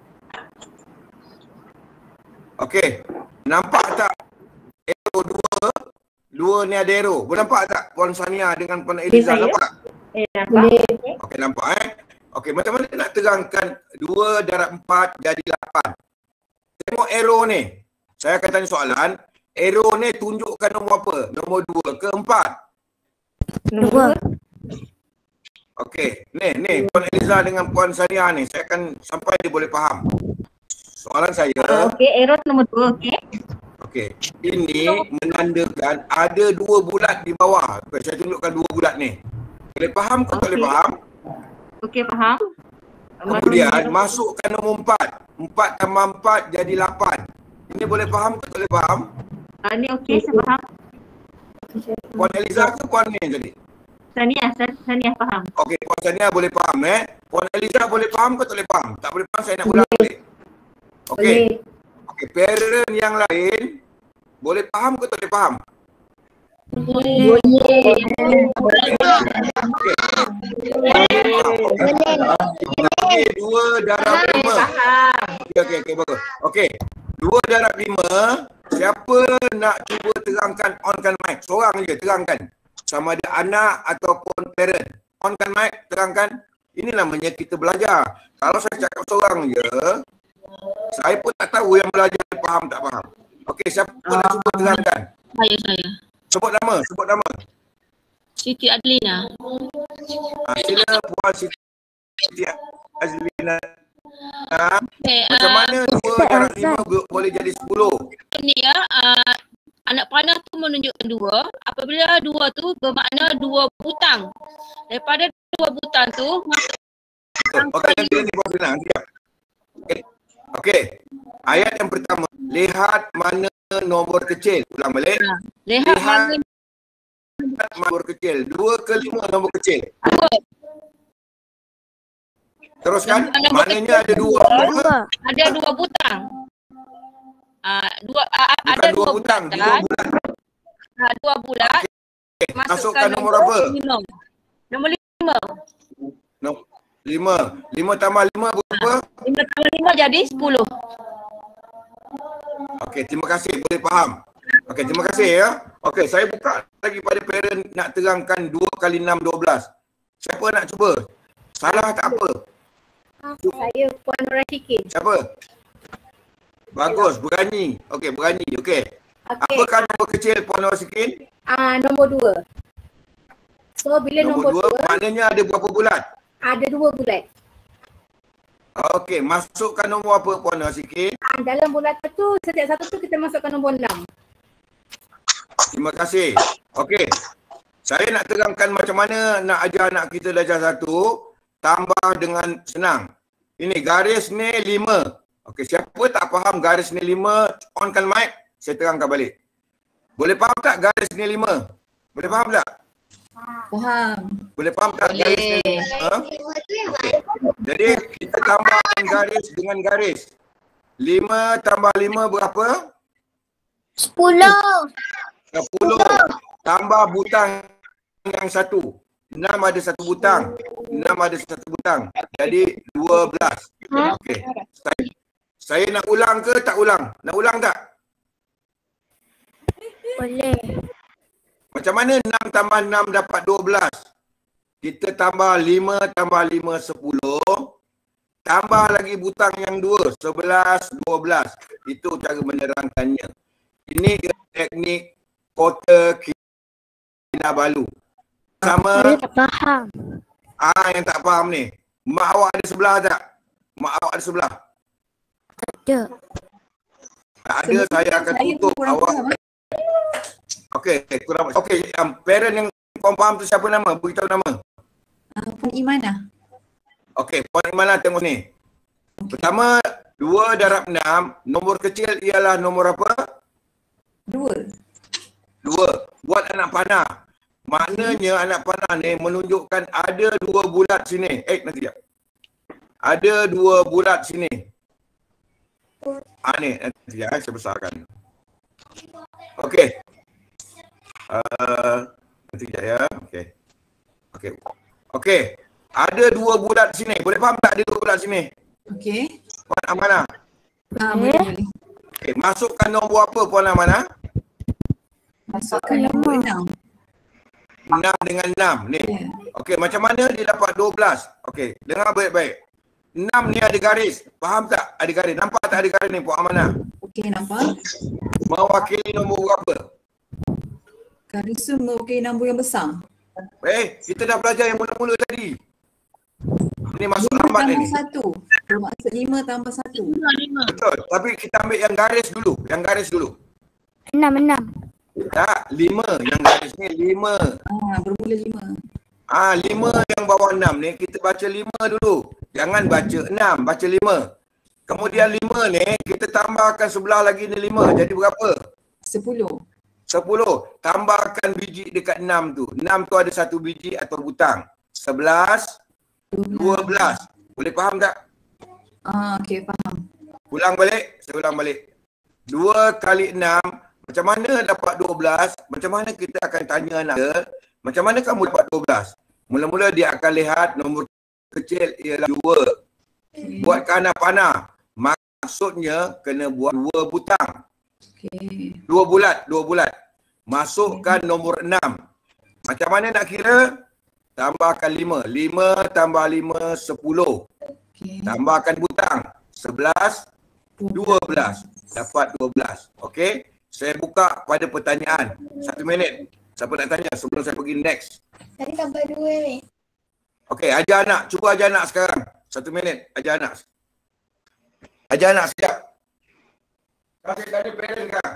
Okey. Nampak tak arrow dua? Dua ni ada arrow. Boleh nampak tak Puan Sania dengan Puan Eliza? Saya? Nampak? Eh, nampak. Okey, nampak eh. Okey, macam mana nak terangkan dua darab empat jadi lapan? Tengok arrow ni. Saya akan tanya soalan. Arrow ni tunjukkan nombor apa? Nombor dua ke empat? Dua. Okey, ni ni Puan Eliza dengan Puan Sania ni. Saya akan sampai dia boleh faham. Soalan saya. Okey, arrow nombor dua, okey. Okey, ini menandakan ada dua bulat di bawah. Saya tunjukkan dua bulat ni. Boleh faham ke tak boleh Okey. faham? Okey, faham. Kemudian masukkan nombor empat. empat tambah empat jadi lapan. Ini boleh faham ke tak boleh faham? Ah, ni okey, saya faham. Puan Eliza ke Puan ni tadi? Sania, Sania faham. Okey, Puan Sania boleh faham eh. Puan Eliza boleh faham ke tak boleh faham? Tak boleh faham, saya nak ulang balik. Okey. Okey, parent yang lain boleh faham ke tak boleh faham? Boleh. Okey, dua darab lima. Faham. Okey, okey, okey, bagus. Okey, dua darab lima. Siapa nak cuba terangkan, onkan mic. Seorang je terangkan. Sama ada anak ataupun parent. Onkan mic, terangkan. Ini namanya kita belajar. Kalau saya cakap seorang je, saya pun tak tahu yang belajar faham tak faham. Okey, siapa nak cuba terangkan? Saya, saya. Sebut nama, sebut nama. Siti Adlina. Ha, sila Puan Siti Azlina. Ha, Okay, macam uh, mana dua darab lima bo- boleh jadi sepuluh? ni ya, uh, anak panah tu menunjukkan dua. Apabila dua tu bermakna dua butang. Daripada dua butang tu, Okey, nanti nanti Puan Sina. Sekejap. Okey. Okey. Ayat yang pertama. Lihat mana nombor kecil. Ulang balik. lihat Lihat mana nombor kecil. Dua ke lima nombor kecil. dua. Teruskan. Nombor Maknanya ada dua. Dua. Ada dua butang. Uh, dua uh, Bukan ada dua dua butang. bulat. Dua bulan. Uh, dua bulat. Okey. Masukkan nombor apa? Lima. Nombor lima. Nombor lima. Lima tambah lima berapa? Lima tambah lima jadi sepuluh. Okey, terima kasih. Boleh faham. Okey, terima kasih ya. Okey, saya buka lagi pada parent nak terangkan dua kali enam, dua belas. Siapa nak cuba? Salah tak apa. Saya Puan Rashiki. Siapa? Bagus, berani. Okey, berani. Okey. Okey. Apakah nombor kecil Puan Wasikin? Ah, nombor dua. So bila Nombor nombor, dua, dua, maknanya ada berapa bulat? ada dua bulat. Okey, masukkan nombor apa Puan Wasikin? Ah, dalam bulat tu setiap satu tu kita masukkan nombor enam. Terima kasih. Okey. Saya nak terangkan macam mana nak ajar anak kita darjah satu tambah dengan senang. Ini garis ni lima. Okey, siapa tak faham garis ni lima, onkan mic, saya terangkan balik. Boleh faham tak garis ni lima? Boleh faham tak? Faham. Boleh faham tak garis ni lima? Okay. Jadi kita tambahkan garis dengan garis. lima tambah lima berapa? Sepuluh. sepuluh. Tambah butang yang satu. enam ada satu butang. enam ada satu butang. Jadi dua belas. Okey. Saya, saya nak ulang ke tak ulang? Nak ulang tak? Boleh. Macam mana enam tambah enam dapat dua belas? Kita tambah lima tambah lima, sepuluh. Tambah lagi butang yang dua, sebelas, dua belas. Itu cara menerangkannya. Ini teknik kota Kinabalu. Sama. Saya tak faham. Ah, yang tak faham ni. Mak awak ada sebelah tak? Mak awak ada sebelah? Tak ada. Tak ada, saya akan tutup awak. Okey, kurang. Okey, um, parent yang kau faham tu siapa nama? Beritahu nama. Uh, Puan Imanah. Okey, Puan Imanah tengok ni. Pertama, dua darab enam, nombor kecil ialah nombor apa? Dua. Dua. Buat anak panah. Maknanya anak panah ni menunjukkan ada dua bulat sini. Eh, nanti jap. Ada dua bulat sini. Ah ni, nanti jap, saya besarkan. Okey. Uh, nanti jap ya. Okey. Okey. Okey. Ada dua bulat sini. Boleh faham tak ada dua bulat sini? Okey. Puan Amanah. Ah, boleh boleh. Okey, masukkan nombor apa Puan Amanah? Masukkan nombor enam. enam dengan enam ni. Ya. Okey, macam mana dia dapat dua belas? Okey, dengar baik-baik. enam ni ada garis. Faham tak? Ada garis. Nampak tak ada garis ni Puan Amanah? Okey, nampak? Mewakili nombor berapa? Garis tu mewakili nombor yang besar. Eh, kita dah belajar yang mula-mula tadi. Ini masuk lima lambat tambah ni. satu. Maksud lima tambah satu. Betul. Tapi kita ambil yang garis dulu. Yang garis dulu. Enam, enam. Tak, lima. Yang garis ni lima. Ah, bermula lima. Ah, lima yang bawah enam ni kita baca lima dulu. Jangan baca enam, baca lima. Kemudian lima ni kita tambahkan sebelah lagi ni lima. Jadi berapa? Sepuluh. Sepuluh. Tambahkan biji dekat enam tu. Enam tu ada satu biji atau butang. Sebelas, dua belas. Boleh faham tak? Ah, okey, faham. Ulang balik. Saya ulang balik. Dua kali enam. Macam mana dapat dua belas? Macam mana kita akan tanya anak dia, macam mana kamu dapat dua belas? Mula-mula dia akan lihat nombor kecil ialah dua. Okay. Buatkan anak panah. Maksudnya kena buat dua butang. Okay. Dua bulat, dua bulat. Masukkan nombor enam. Macam mana nak kira? Tambahkan lima. Lima tambah lima, sepuluh. Okay. Tambahkan butang. Sebelas, dua belas. Dapat dua belas. Okey? Saya buka pada pertanyaan. Satu minit. Siapa nak tanya sebelum saya pergi next? Tadi tambah dua ni. Okey, ajar anak. Cuba ajar anak sekarang. Satu minit. Ajar anak. Ajar anak sekejap. Kasih tadi parent sekarang.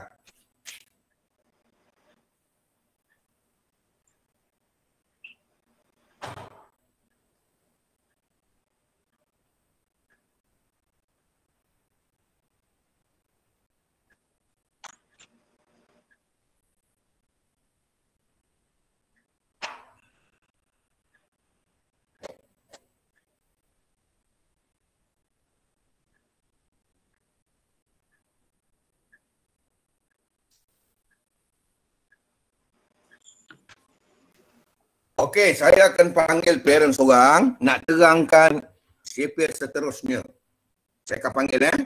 Okey, saya akan panggil parent seorang nak terangkan sifir seterusnya. Saya akan panggil eh.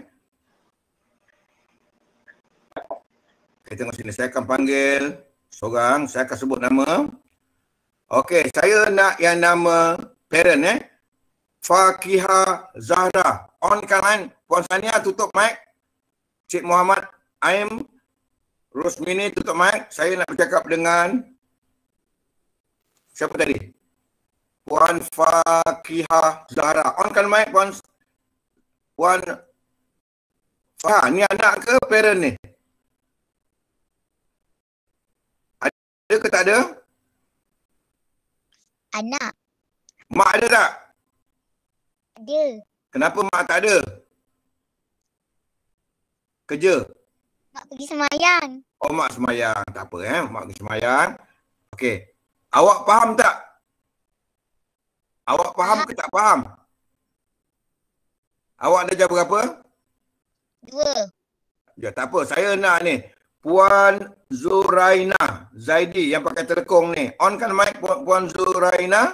Okey, tengok sini. Saya akan panggil seorang. Saya akan sebut nama. Okey, saya nak yang nama parent eh. Fakihah Zahra. On kan line. Puan Sania tutup mic. Cik Muhammad Aim Rosmini tutup mic. Saya nak bercakap dengan siapa tadi? Puan Fakihah Zahra. On kan mic Puan Puan Fah, ni anak ke parent ni? Ada ke tak ada? Anak. Mak ada tak? Ada. Kenapa mak tak ada? Kerja? Mak pergi semayang. Oh, mak semayang. Tak apa eh. Mak pergi semayang. Okey. Awak faham tak? Awak faham ke tak faham? Awak darjah berapa? Dua. Ya, tak apa. Saya nak ni. Puan Zuraina Zaidi yang pakai telekong ni. On kan mic Puan, Puan Zuraina?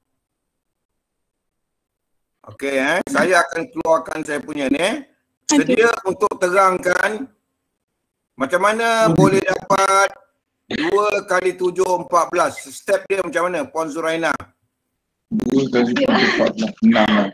Okey eh. Saya akan keluarkan saya punya ni. Sedia untuk terangkan macam mana boleh dapat dua kali tujuh empat belas. Step dia macam mana Puan Zuraina? dua kali tujuh empat belas. enam.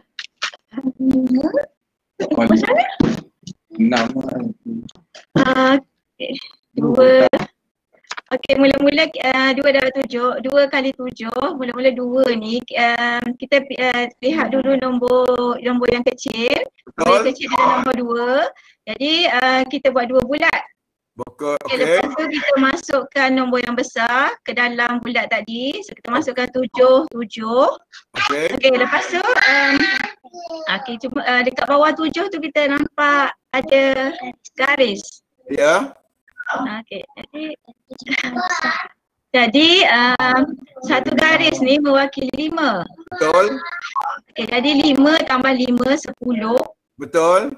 enam. Uh, okay. Dua. Okey, mula-mula uh, dua darab tujuh, dua kali tujuh, mula-mula dua ni uh, kita uh, lihat dulu nombor nombor yang kecil. Nombor yang kecil adalah nombor dua. Jadi uh, kita buat dua bulat. Okey. Okay, lepas tu kita masukkan nombor yang besar ke dalam bulat tadi. So kita masukkan tujuh, tujuh. Okey. Okey, lepas tu um, okey, cuma uh, dekat bawah tujuh tu kita nampak ada garis. Ya. Okey, jadi jadi uh, satu garis ni mewakili lima. Betul. Okey, jadi lima tambah lima, sepuluh. Betul.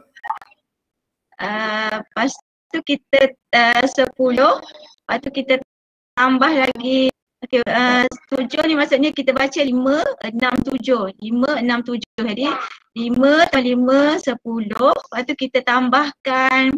Uh, lepas tu kita uh, sepuluh, lepas tu kita tambah lagi. Okey, uh, tujuh ni maksudnya kita baca lima, enam, tujuh. lima, enam, tujuh. Jadi lima tambah lima, sepuluh. Lepas tu kita tambahkan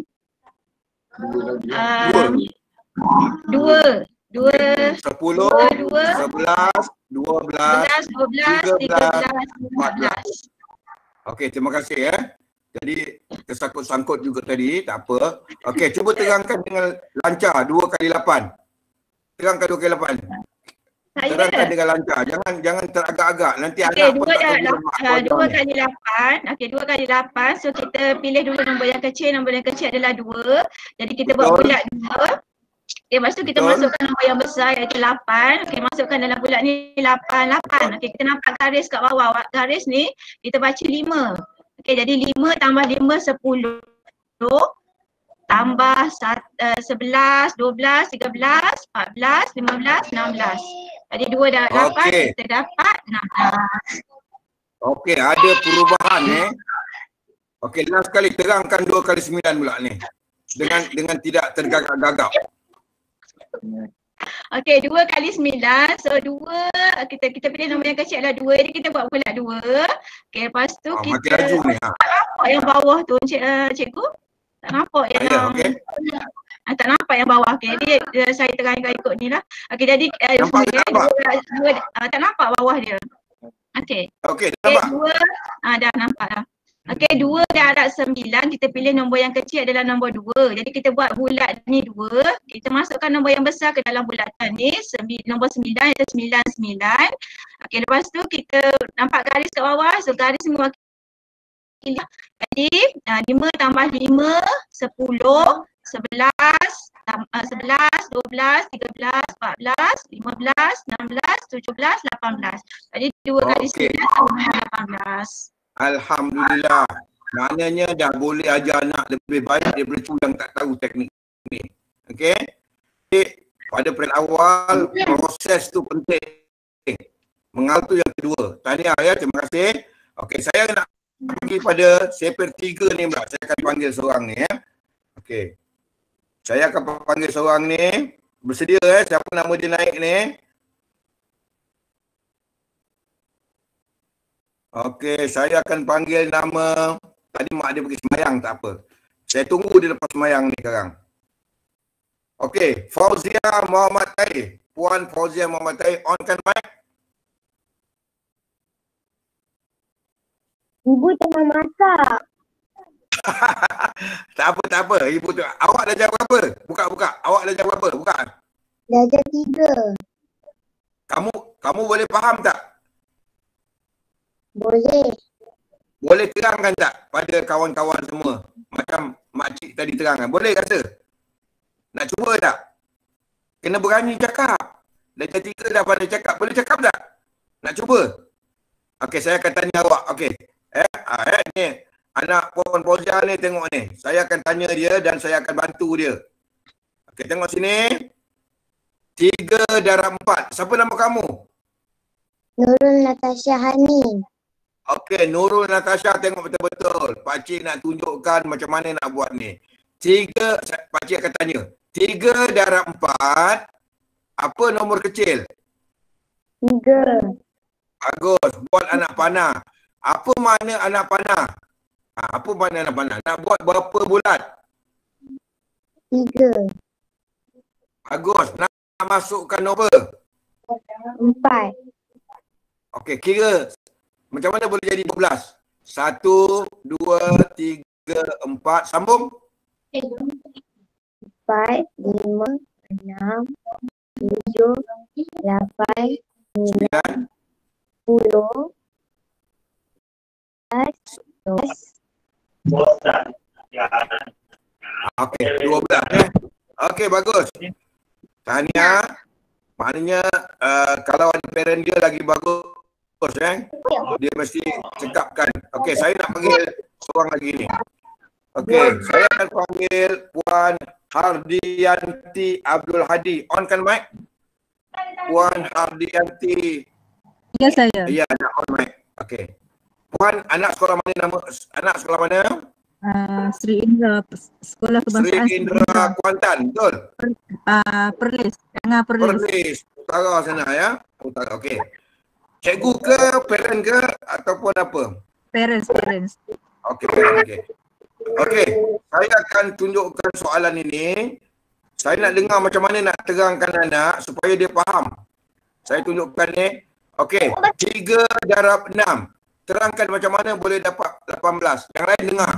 Uh, dua, dua, sepuluh, dua, sebelas, dua belas, dua belas, tiga belas, empat belas. Okey, terima kasih ya. Jadi tersangkut-sangkut juga tadi, tak apa. Okey, cuba terangkan dengan lancar dua kali lapan. Terangkan dua kali lapan. Terangkan dengan lancar. Jangan jangan teragak-agak. Nanti okay, anak dua, pun tak tahu uh, dua kali lapan. Okey, dua kali lapan. So kita pilih dulu nombor yang kecil. Nombor yang kecil adalah dua. Jadi kita buat bulat dua. Okay, lepas tu kita Betul. masukkan nombor yang besar iaitu lapan. Okey, masukkan dalam bulat ni lapan, lapan. Okey, kita nampak garis kat bawah. Garis ni kita baca lima. Okey, jadi lima tambah lima, sepuluh. Tambah sebelas, dua belas, tiga belas, empat belas, lima belas, enam belas. Jadi dua darab lapan okay. Kita dapat enam belas. Okey, ada perubahan eh. Okey, last kali terangkan dua kali sembilan pula ni. Dengan dengan tidak tergagap-gagap. Okey, dua kali sembilan. So dua, kita kita pilih nombor yang kecil adalah dua. Jadi kita buat bulat dua. Okey, lepas tu oh, kita laju ni, ha. Tak nampak yang bawah tu cik, uh, cikgu. Tak nampak yang Ayah, okay. uh, tak nampak yang bawah. Okey, jadi uh, saya terangkan ikut ni lah. Okey, jadi uh, nampak, okay, nampak. Dua, dua, uh, tak nampak bawah dia. Okey. Okey, okay, dua, uh, dah nampak dah. Okey, dua darab sembilan, kita pilih nombor yang kecil adalah nombor dua. Jadi kita buat bulat ni dua. Kita masukkan nombor yang besar ke dalam bulatan ni. Sembi, nombor sembilan iaitu sembilan, sembilan. Okey, lepas tu kita nampak garis kat bawah. So garis ni mewakili. Jadi uh, lima tambah lima, sepuluh, sebelas, sebelas, dua belas, tiga belas, empat belas, lima belas, enam belas, tujuh belas, lapan belas. Jadi dua kali sembilan tambah lapan belas. Alhamdulillah. Maknanya dah boleh ajar anak lebih baik daripada tu yang tak tahu teknik ni. Okey. Jadi pada peringkat awal proses tu penting. Mengal tu yang kedua. Tahniah ya, terima kasih. Okey, saya nak pergi pada seper tiga ni pula. Saya akan panggil seorang ni ya. Okey. Saya akan panggil seorang ni. Bersedia eh siapa nama dia naik ni? Okey, saya akan panggil nama, tadi mak dia pergi semayang, tak apa. Saya tunggu dia lepas semayang ni sekarang. Okey, Fauzia Muhammad Tai. Puan Fauzia Muhammad Tai, on kan mic? Ibu tengah masak. Tak apa, tak apa. Ibu tu. Awak dah jawab apa? Buka, buka. Awak dah jawab apa? Buka. Darjah tiga. Kamu kamu boleh faham tak? Boleh. Boleh terangkan tak pada kawan-kawan semua? Macam makcik tadi terangkan. Boleh rasa? Nak cuba tak? Kena berani cakap. Darjah tiga dah pandai cakap. Boleh cakap tak? Nak cuba? Okey, saya akan tanya awak. Okey. Eh, ah, eh ni. Anak Puan Fauzia ni tengok ni. Saya akan tanya dia dan saya akan bantu dia. Okey, tengok sini. Tiga darab empat. Siapa nama kamu? Nurul Natasha Hani. Okey, Nurul Natasha tengok betul-betul. Pakcik nak tunjukkan macam mana nak buat ni. Tiga, pakcik akan tanya. Tiga darab empat. Apa nombor kecil? Tiga. Bagus. Buat anak panah. Apa makna anak panah? Ha, apa makna anak panah? Nak buat berapa bulat? Tiga. Bagus. Nak masukkan nombor? Empat. Okey, kira. Macam mana boleh jadi dua belas? Satu, dua, tiga, empat. Sambung. Empat, lima, enam, tujuh, lapan, sembilan, sepuluh, sebelas, dua belas. Okey, dua belas eh. Okey, bagus. Tahniah. Maknanya uh, kalau ada parent dia lagi bagus eh. Dia mesti cakapkan. Okey, saya nak panggil seorang lagi ni. Okey, saya akan panggil Puan Hardianti Abdul Hadi. On kan mic? Puan Hardianti. Ya, saya. Ya, nak on mic. Okey. Puan, anak sekolah mana nama? Anak sekolah mana? Uh, Sri Indra, Sekolah Kebangsaan Sri Indra Kuantan, betul? Uh, Perlis, Tengah Perlis. Perlis, utara sana ya. Utara, okey. Cikgu ke, parent ke ataupun apa? Parents, parents. Okey, parent, okey. Okey, saya akan tunjukkan soalan ini. Saya nak dengar macam mana nak terangkan anak supaya dia faham. Saya tunjukkan ni. Okey, tiga darab enam. Terangkan macam mana boleh dapat lapan belas. Yang lain dengar.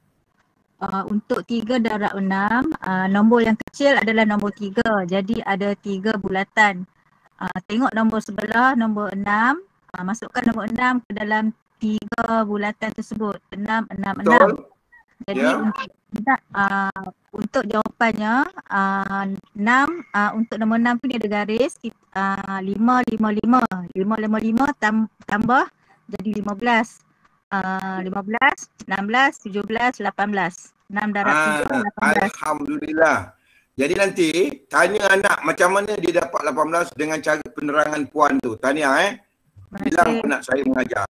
Uh, untuk tiga darab enam, uh, nombor yang kecil adalah nombor tiga. Jadi ada tiga bulatan. Uh, tengok nombor sebelah, nombor enam. Uh, masukkan nombor enam ke dalam tiga bulatan tersebut. enam, enam, enam. Jadi yeah. untuk, uh, untuk jawapannya, uh, enam, uh, untuk nombor enam tu dia ada garis. Uh, lima, lima, lima. lima, lima, lima tam, tambah jadi lima belas. Uh, lima belas, enam belas, tujuh belas, lapan belas. enam darab tiga, lapan belas. Alhamdulillah. Jadi nanti tanya anak macam mana dia dapat lapan belas dengan cara penerangan puan tu. Tahniah eh. Bilang anak saya mengajar.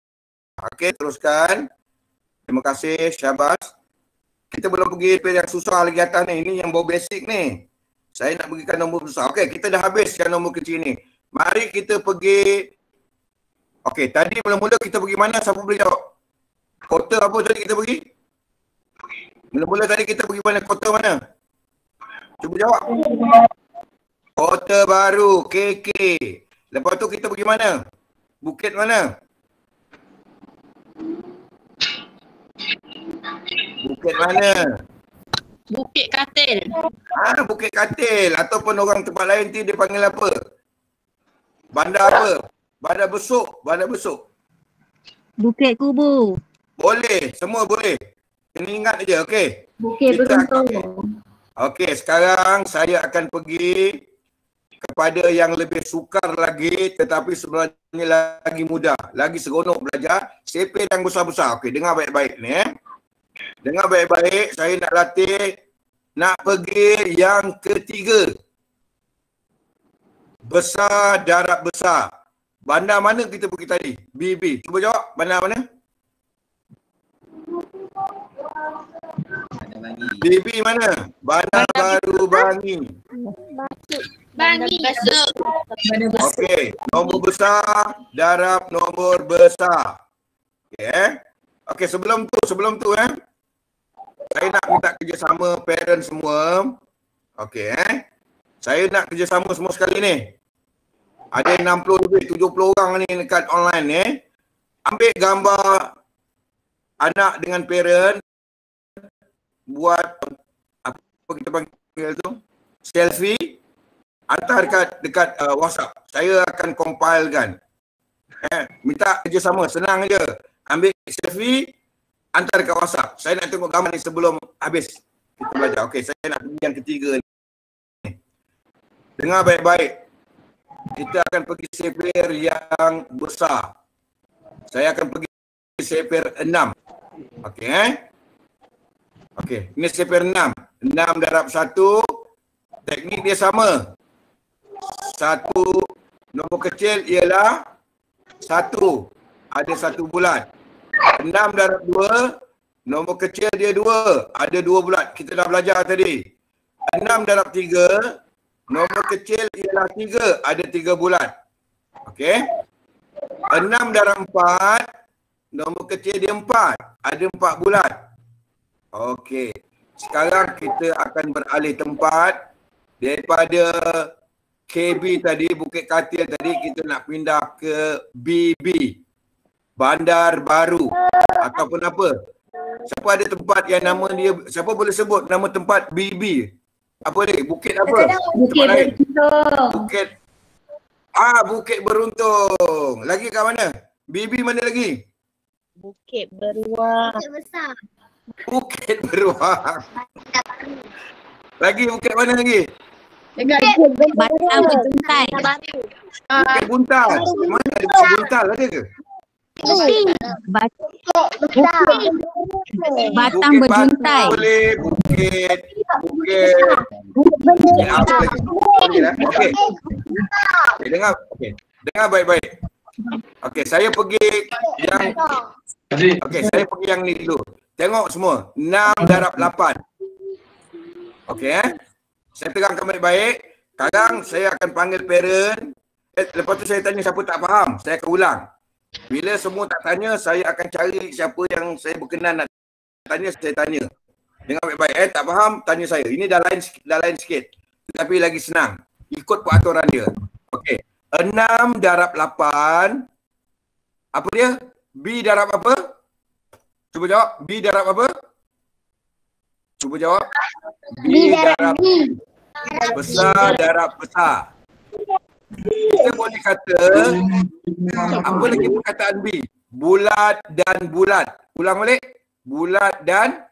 Okey, teruskan. Terima kasih, syabas. Kita belum pergi yang susah lagi atas ni. Ini yang baru basic ni. Saya nak pergikan nombor besar. Okey, kita dah habiskan nombor kecil ni. Mari kita pergi. Okey, tadi mula-mula kita pergi mana? Siapa boleh jawab? Kota apa tadi kita pergi? Mula-mula tadi kita pergi mana? Kota mana? Cuba jawab. Kota Baru, K K. Lepas tu kita pergi mana? Bukit mana? Bukit mana? Bukit Katil. Ah, Bukit Katil. Ataupun orang tempat lain tu dia panggil apa? Bandar apa? Bandar Besuk, Bandar Besuk. Bukit Kubu. Boleh, semua boleh. Kena ingat je, okey. Bukit Beruntung. Okey, sekarang saya akan pergi kepada yang lebih sukar lagi tetapi sebenarnya lagi mudah, lagi seronok belajar, sepin yang besar-besar. Okey, dengar baik-baik ni eh. Dengar baik-baik, saya nak latih nak pergi yang ketiga. Besar darab besar. Bandar mana kita pergi tadi? B B. Cuba jawab, bandar mana? B B mana? Bandar Baru Bangi. Bangi. Okey, nombor besar, darab nombor besar. Okey eh. Okey, sebelum tu, sebelum tu eh. Saya nak minta kerjasama parent semua. Okey eh. Saya nak kerjasama semua sekali ni. Ada enam puluh lebih, tujuh puluh orang ni dekat online ni. Eh. Ambil gambar anak dengan parent. buat apa kita panggil tu? Selfie, hantar dekat dekat uh, WhatsApp. Saya akan compilekan. Eh, minta kerjasama, senang je. Ambil selfie, hantar dekat WhatsApp. Saya nak tengok gambar ni sebelum habis kita belajar. Okey, saya nak pergi yang ketiga ni. Dengar baik-baik. Kita akan pergi sepir yang besar. Saya akan pergi sepir enam. Okey eh? Okey, ini sepir enam. enam darab satu. Teknik dia sama. Satu, nombor kecil ialah satu. Ada satu bulat. enam darab dua. Nombor kecil dia dua. Ada dua bulat. Kita dah belajar tadi. enam darab tiga. Nombor kecil ialah tiga. Ada tiga bulat. Okey. enam darab empat. Nombor kecil dia empat. Ada empat bulat. Okey. Sekarang kita akan beralih tempat. Daripada K B tadi, Bukit Katil tadi, kita nak pindah ke B B. Bandar Baru. Ataupun apa? Siapa ada tempat yang nama dia, siapa boleh sebut nama tempat B B? Apa ni? Bukit apa? Bukit Beruntung. Bukit. Ah, Bukit Beruntung. Lagi kat mana? B B mana lagi? Bukit Beruang. Bukit besar. Bukit Beruang. Lagi bukit mana lagi? Batang Berjuntai. Bukit Buntal. Mana ada Bukit Buntal, ada ke? Batang Berjuntai. Boleh, bukit, bukit. Bukit apa lagi? Okey lah. Okey. Okey, dengar. Okey. Dengar baik-baik. Okey, saya pergi yang Okey, saya pergi yang ni dulu. Tengok semua. enam darab lapan. Okey eh. Saya terangkan baik-baik. Sekarang saya akan panggil parent. Eh, lepas tu saya tanya siapa tak faham. Saya akan ulang. Bila semua tak tanya, saya akan cari siapa yang saya berkenan nak tanya, saya tanya. Dengar baik-baik eh. Tak faham, tanya saya. Ini dah lain, dah lain sikit. Tetapi lagi senang. Ikut peraturan dia. Okey. enam darab lapan. Apa dia? B darab apa? Cuba jawab. B darab apa? Cuba jawab. B darab B. Besar darab besar. Kita boleh kata, apa lagi perkataan B? Bulat dan bulat. Ulang balik. Bulat dan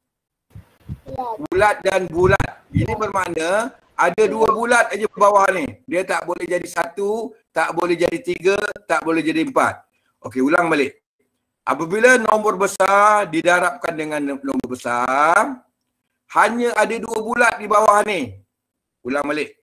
bulat dan bulat. Ini bermakna ada dua bulat aja bawah ni. Dia tak boleh jadi satu, tak boleh jadi tiga, tak boleh jadi empat. Okey, ulang balik. Apabila nombor besar didarabkan dengan nombor besar, hanya ada dua bulat di bawah ni. Ulang balik.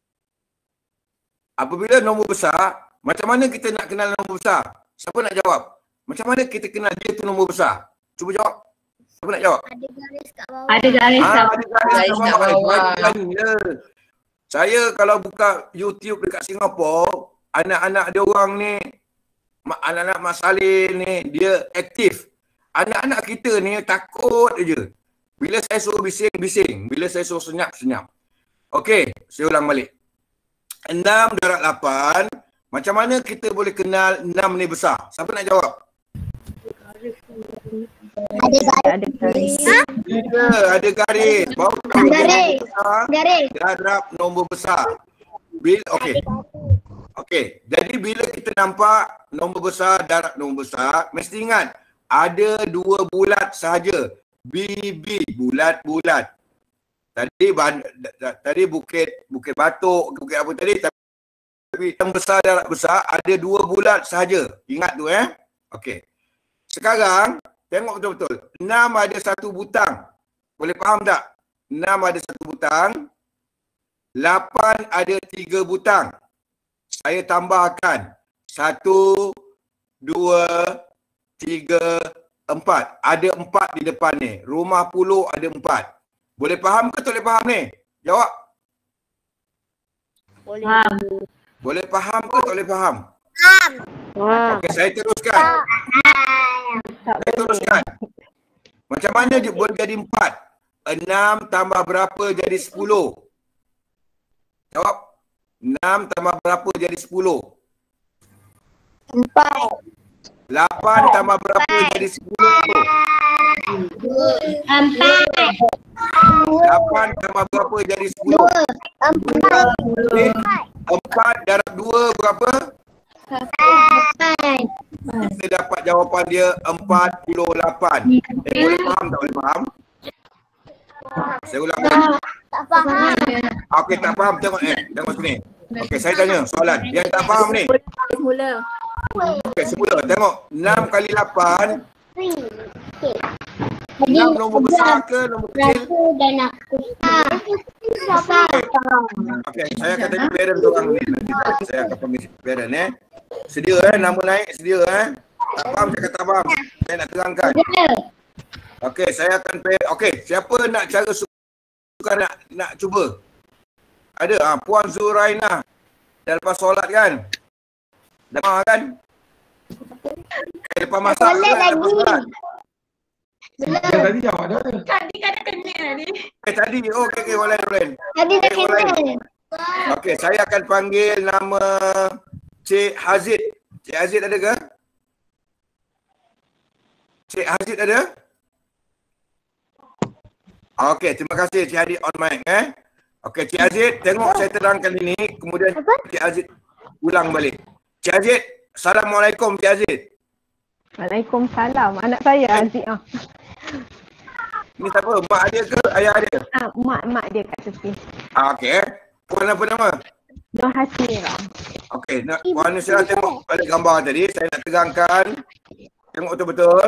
Apabila nombor besar, macam mana kita nak kenal nombor besar? Siapa nak jawab? Macam mana kita kenal dia tu nombor besar? Cuba jawab. Siapa nak jawab? Ada garis kat bawah. Ada garis Ah, kat ada garis kat bawah. Saya kalau buka YouTube dekat Singapura, anak-anak dia orang ni, anak-anak Mak Saleh ni, dia aktif. Anak-anak kita ni takut je. Bila saya suruh bising, bising. Bila saya suruh senyap, senyap. Okey, saya ulang balik. enam darab lapan. Macam mana kita boleh kenal enam ni besar? Siapa nak jawab? Ada garis. Ya, ada garis. Baru tahu Garis. besar, Garis. darab nombor besar. Bil, okey. Okey, jadi bila kita nampak nombor besar, darab nombor besar, mesti ingat ada dua bulat sahaja. B B, bulat-bulat. Tadi tadi bukit bukit batuk, bukit apa tadi, tapi yang besar darab besar ada dua bulat sahaja. Ingat tu eh. Okey. Sekarang tengok betul-betul. enam ada satu butang. Boleh faham tak? enam ada satu butang. lapan ada tiga butang. Saya tambahkan satu, dua, tiga, empat. Ada empat di depan ni. Rumah puluh ada empat. Boleh faham ke tak boleh faham ni? Jawab. Boleh. Faham. Boleh faham ke tak boleh faham? Faham. Okey, saya teruskan. Saya teruskan. Macam mana dia boleh jadi empat? enam tambah berapa jadi sepuluh? Jawab. enam tambah berapa jadi sepuluh? Empat. lapan tambah berapa jadi sepuluh? Empat. lapan tambah berapa jadi sepuluh? Empat. Okey. empat darab dua berapa? Lapan. Kita dapat jawapan dia empat puluh lapan. Eh, boleh faham tak? Boleh faham? Saya ulang. Tak faham. Okey, tak faham. Tengok eh. Tengok sini. Okey, saya tanya soalan. Yang tak faham ni. Mula. Okey, semula. Tengok. enam kali lapan. Jadi, enam nombor besar ke nombor kecil? Satu dan aku. Besar. Okey, saya akan tanya parent orang ni. Nanti saya akan panggil parent eh. Sedia eh, nama naik sedia eh. Tak faham, cakap tak faham. Saya nak terangkan. Okey, saya akan parent. Okey, siapa nak cara suka nak nak cuba? Ada ah, Puan Zuraina. Dah lepas solat kan? Dah kan? Eh, lepas masak Boleh kan? Lepas lagi. solat. Yang tadi jawab dah. Tadi kan dah kena tadi. Eh tadi, oh okey okey boleh boleh. Tadi dah Okey, boleh. kena. Okey, saya akan panggil nama Cik Hazid. Cik Hazid ada ke? Cik Hazid ada? Okey, terima kasih Cik Hazid on mic eh. Okey, Cik Hazid, tengok saya terangkan ini, kemudian Cik Hazid ulang balik. Cik Hazid, Assalamualaikum Cik Hazid. Waalaikumsalam. Anak saya Aziz ah. Ni siapa? Mak dia ke ayah dia? Ah, mak mak dia kat tepi. Ah, okey. Puan apa nama? Nur Hasira. Okey, nak Puan Nusirah tengok pada gambar tadi, saya nak terangkan. Tengok betul-betul.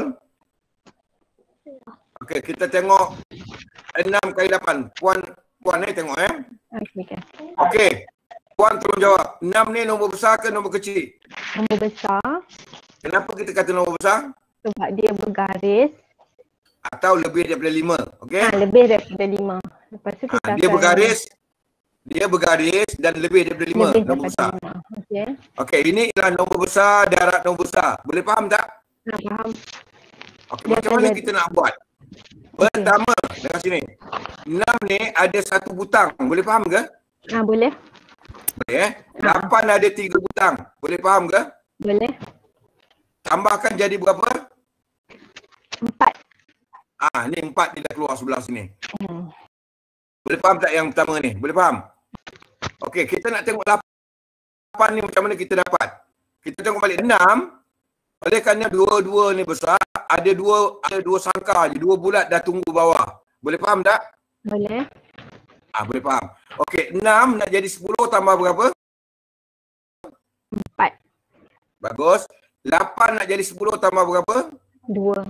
Okey, kita tengok enam kali lapan. Puan Puan ni tengok eh. Okey. Okay. Okey. Puan tolong jawab. enam ni nombor besar ke nombor kecil? Nombor besar Kenapa kita kata nombor besar? sebab dia bergaris. Atau lebih daripada lima. Okey? Ah, lebih daripada lima. Lepas tu kita Ha, dia akan bergaris. Dia bergaris dan lebih daripada lima. lebih Nombor daripada besar. lima. Okey. Okey, ini ialah nombor besar darab nombor besar. Boleh faham tak? Nah, faham. Okey, Dia macam akan mana jadi- kita nak buat? Pertama, dengar sini. enam ni ada satu butang. Boleh faham ke? Ah, boleh? Boleh eh? lapan ada tiga butang. Boleh faham ke? Boleh. Tambahkan jadi berapa? Empat. Ah, ni empat dia dah keluar sebelah sini. Hmm. Boleh faham tak yang pertama ni? Boleh faham? Okey, kita nak tengok lapan ni macam mana kita dapat. Kita tengok balik enam. Oleh kerana dua-dua ni besar, ada dua ada dua sangka je, dua bulat dah tunggu bawah. Boleh faham tak? Boleh. Ah, boleh faham. Okey, enam nak jadi sepuluh tambah berapa? Empat. Bagus. lapan nak jadi sepuluh tambah berapa? Dua.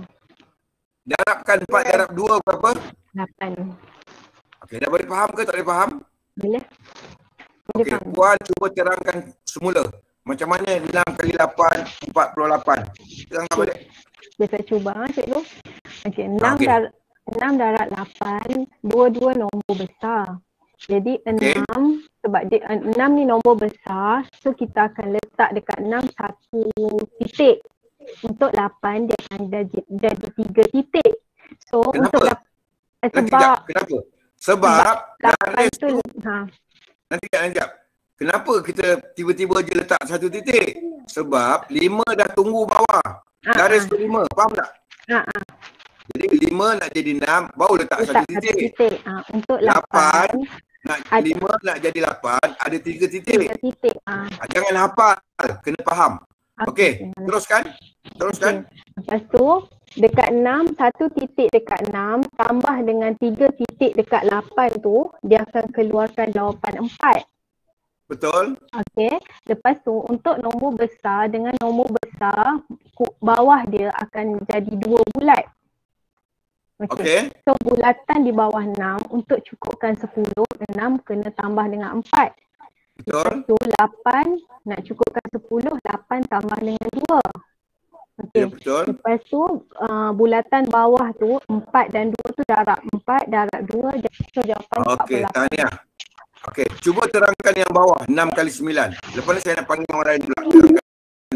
Darabkan empat darab dua berapa? Lapan. Okey, dah boleh faham ke tak boleh faham? Boleh. Boleh Okey, faham. Puan cuba terangkan semula. Macam mana enam kali lapan, empat puluh lapan. Terangkan balik. Kita saya cuba ah, cikgu. Okey, enam Okey. dar enam darab lapan, dua-dua nombor besar. Jadi enam sebab dia enam ni nombor besar, so kita akan letak dekat enam satu titik. Untuk lapan dia akan jadi jadi tiga titik. So Kenapa? untuk lap, eh, Nanti sebab jap. Kenapa? Sebab lapan garis tu tu, ha nanti jap, nanti jap. Kenapa kita tiba-tiba je letak satu titik? Sebab lima dah tunggu bawah. Ah, Garis tu lima, faham tak? ha, ha. Jadi lima nak jadi enam, baru letak letak satu satu titik. titik. Ha, untuk Lapan, lapan nak ada- lima nak jadi lapan, ada tiga titik. tiga titik. Ha. Ah, Jangan hafal, kena faham. Okey, teruskan. Teruskan. Lepas tu dekat enam, satu titik dekat enam tambah dengan tiga titik dekat lapan tu, dia akan keluarkan jawapan empat. Betul? Okey. Lepas tu untuk nombor besar dengan nombor besar, ku- bawah dia akan jadi dua bulat. Okey. Okey. So bulatan di bawah enam untuk cukupkan sepuluh, enam kena tambah dengan empat. Betul? Lepas tu lapan nak cukupkan sepuluh, lapan tambah dengan dua. Ya, Okey. betul. Lepas tu uh, bulatan bawah tu empat dan dua tu darab empat, darab dua, so jawapan empat Okey, puluh lapan. tahniah. Okey, cuba terangkan yang bawah enam kali sembilan. Lepas ni saya nak panggil orang lain pula. Terangkan.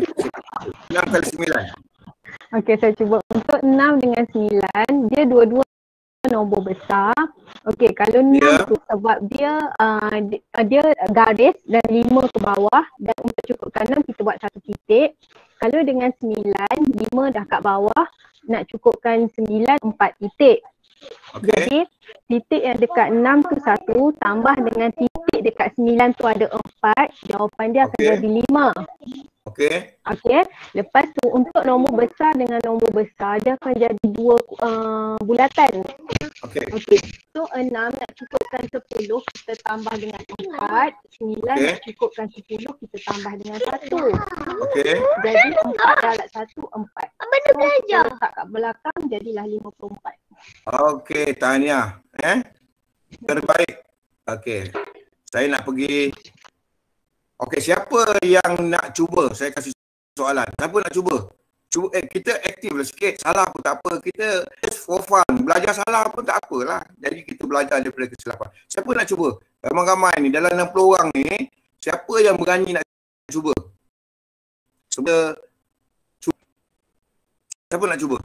enam kali sembilan. Okey, saya cuba untuk enam dengan sembilan, dia dua-dua nombor besar. Okey, kalau enam Ya. tu sebab dia uh, di- uh, dia garis dan lima ke bawah, dan untuk cukupkan enam kita buat satu titik. Kalau dengan sembilan, lima dah kat bawah, nak cukupkan sembilan empat titik. Okey. Jadi titik yang dekat enam tu satu tambah dengan titik dekat sembilan tu ada empat, jawapan dia akan Okey. jadi lima. Okey. Okey, lepas tu untuk nombor besar dengan nombor besar dia akan jadi dua uh, bulatan. Okey. Okey, so enam nak cukupkan sepuluh kita tambah dengan empat, sembilan Okey. nak cukupkan sepuluh kita tambah dengan satu. Okey. Jadi empat darab satu, empat. Apa dia belajar? Kita letak kat belakang jadilah lima puluh empat. Okey, tahniah. Eh? Terbaik. Okey. Saya nak pergi. Okey, siapa yang nak cuba? Saya kasih soalan. Siapa nak cuba? Cuba eh, kita aktif lah sikit. Salah pun tak apa. Kita just for fun. Belajar salah pun tak apalah. Jadi kita belajar daripada kesilapan. Siapa nak cuba? Ramai-ramai ni dalam enam puluh orang ni, siapa yang berani nak cuba? Cuba. cuba. Siapa nak cuba?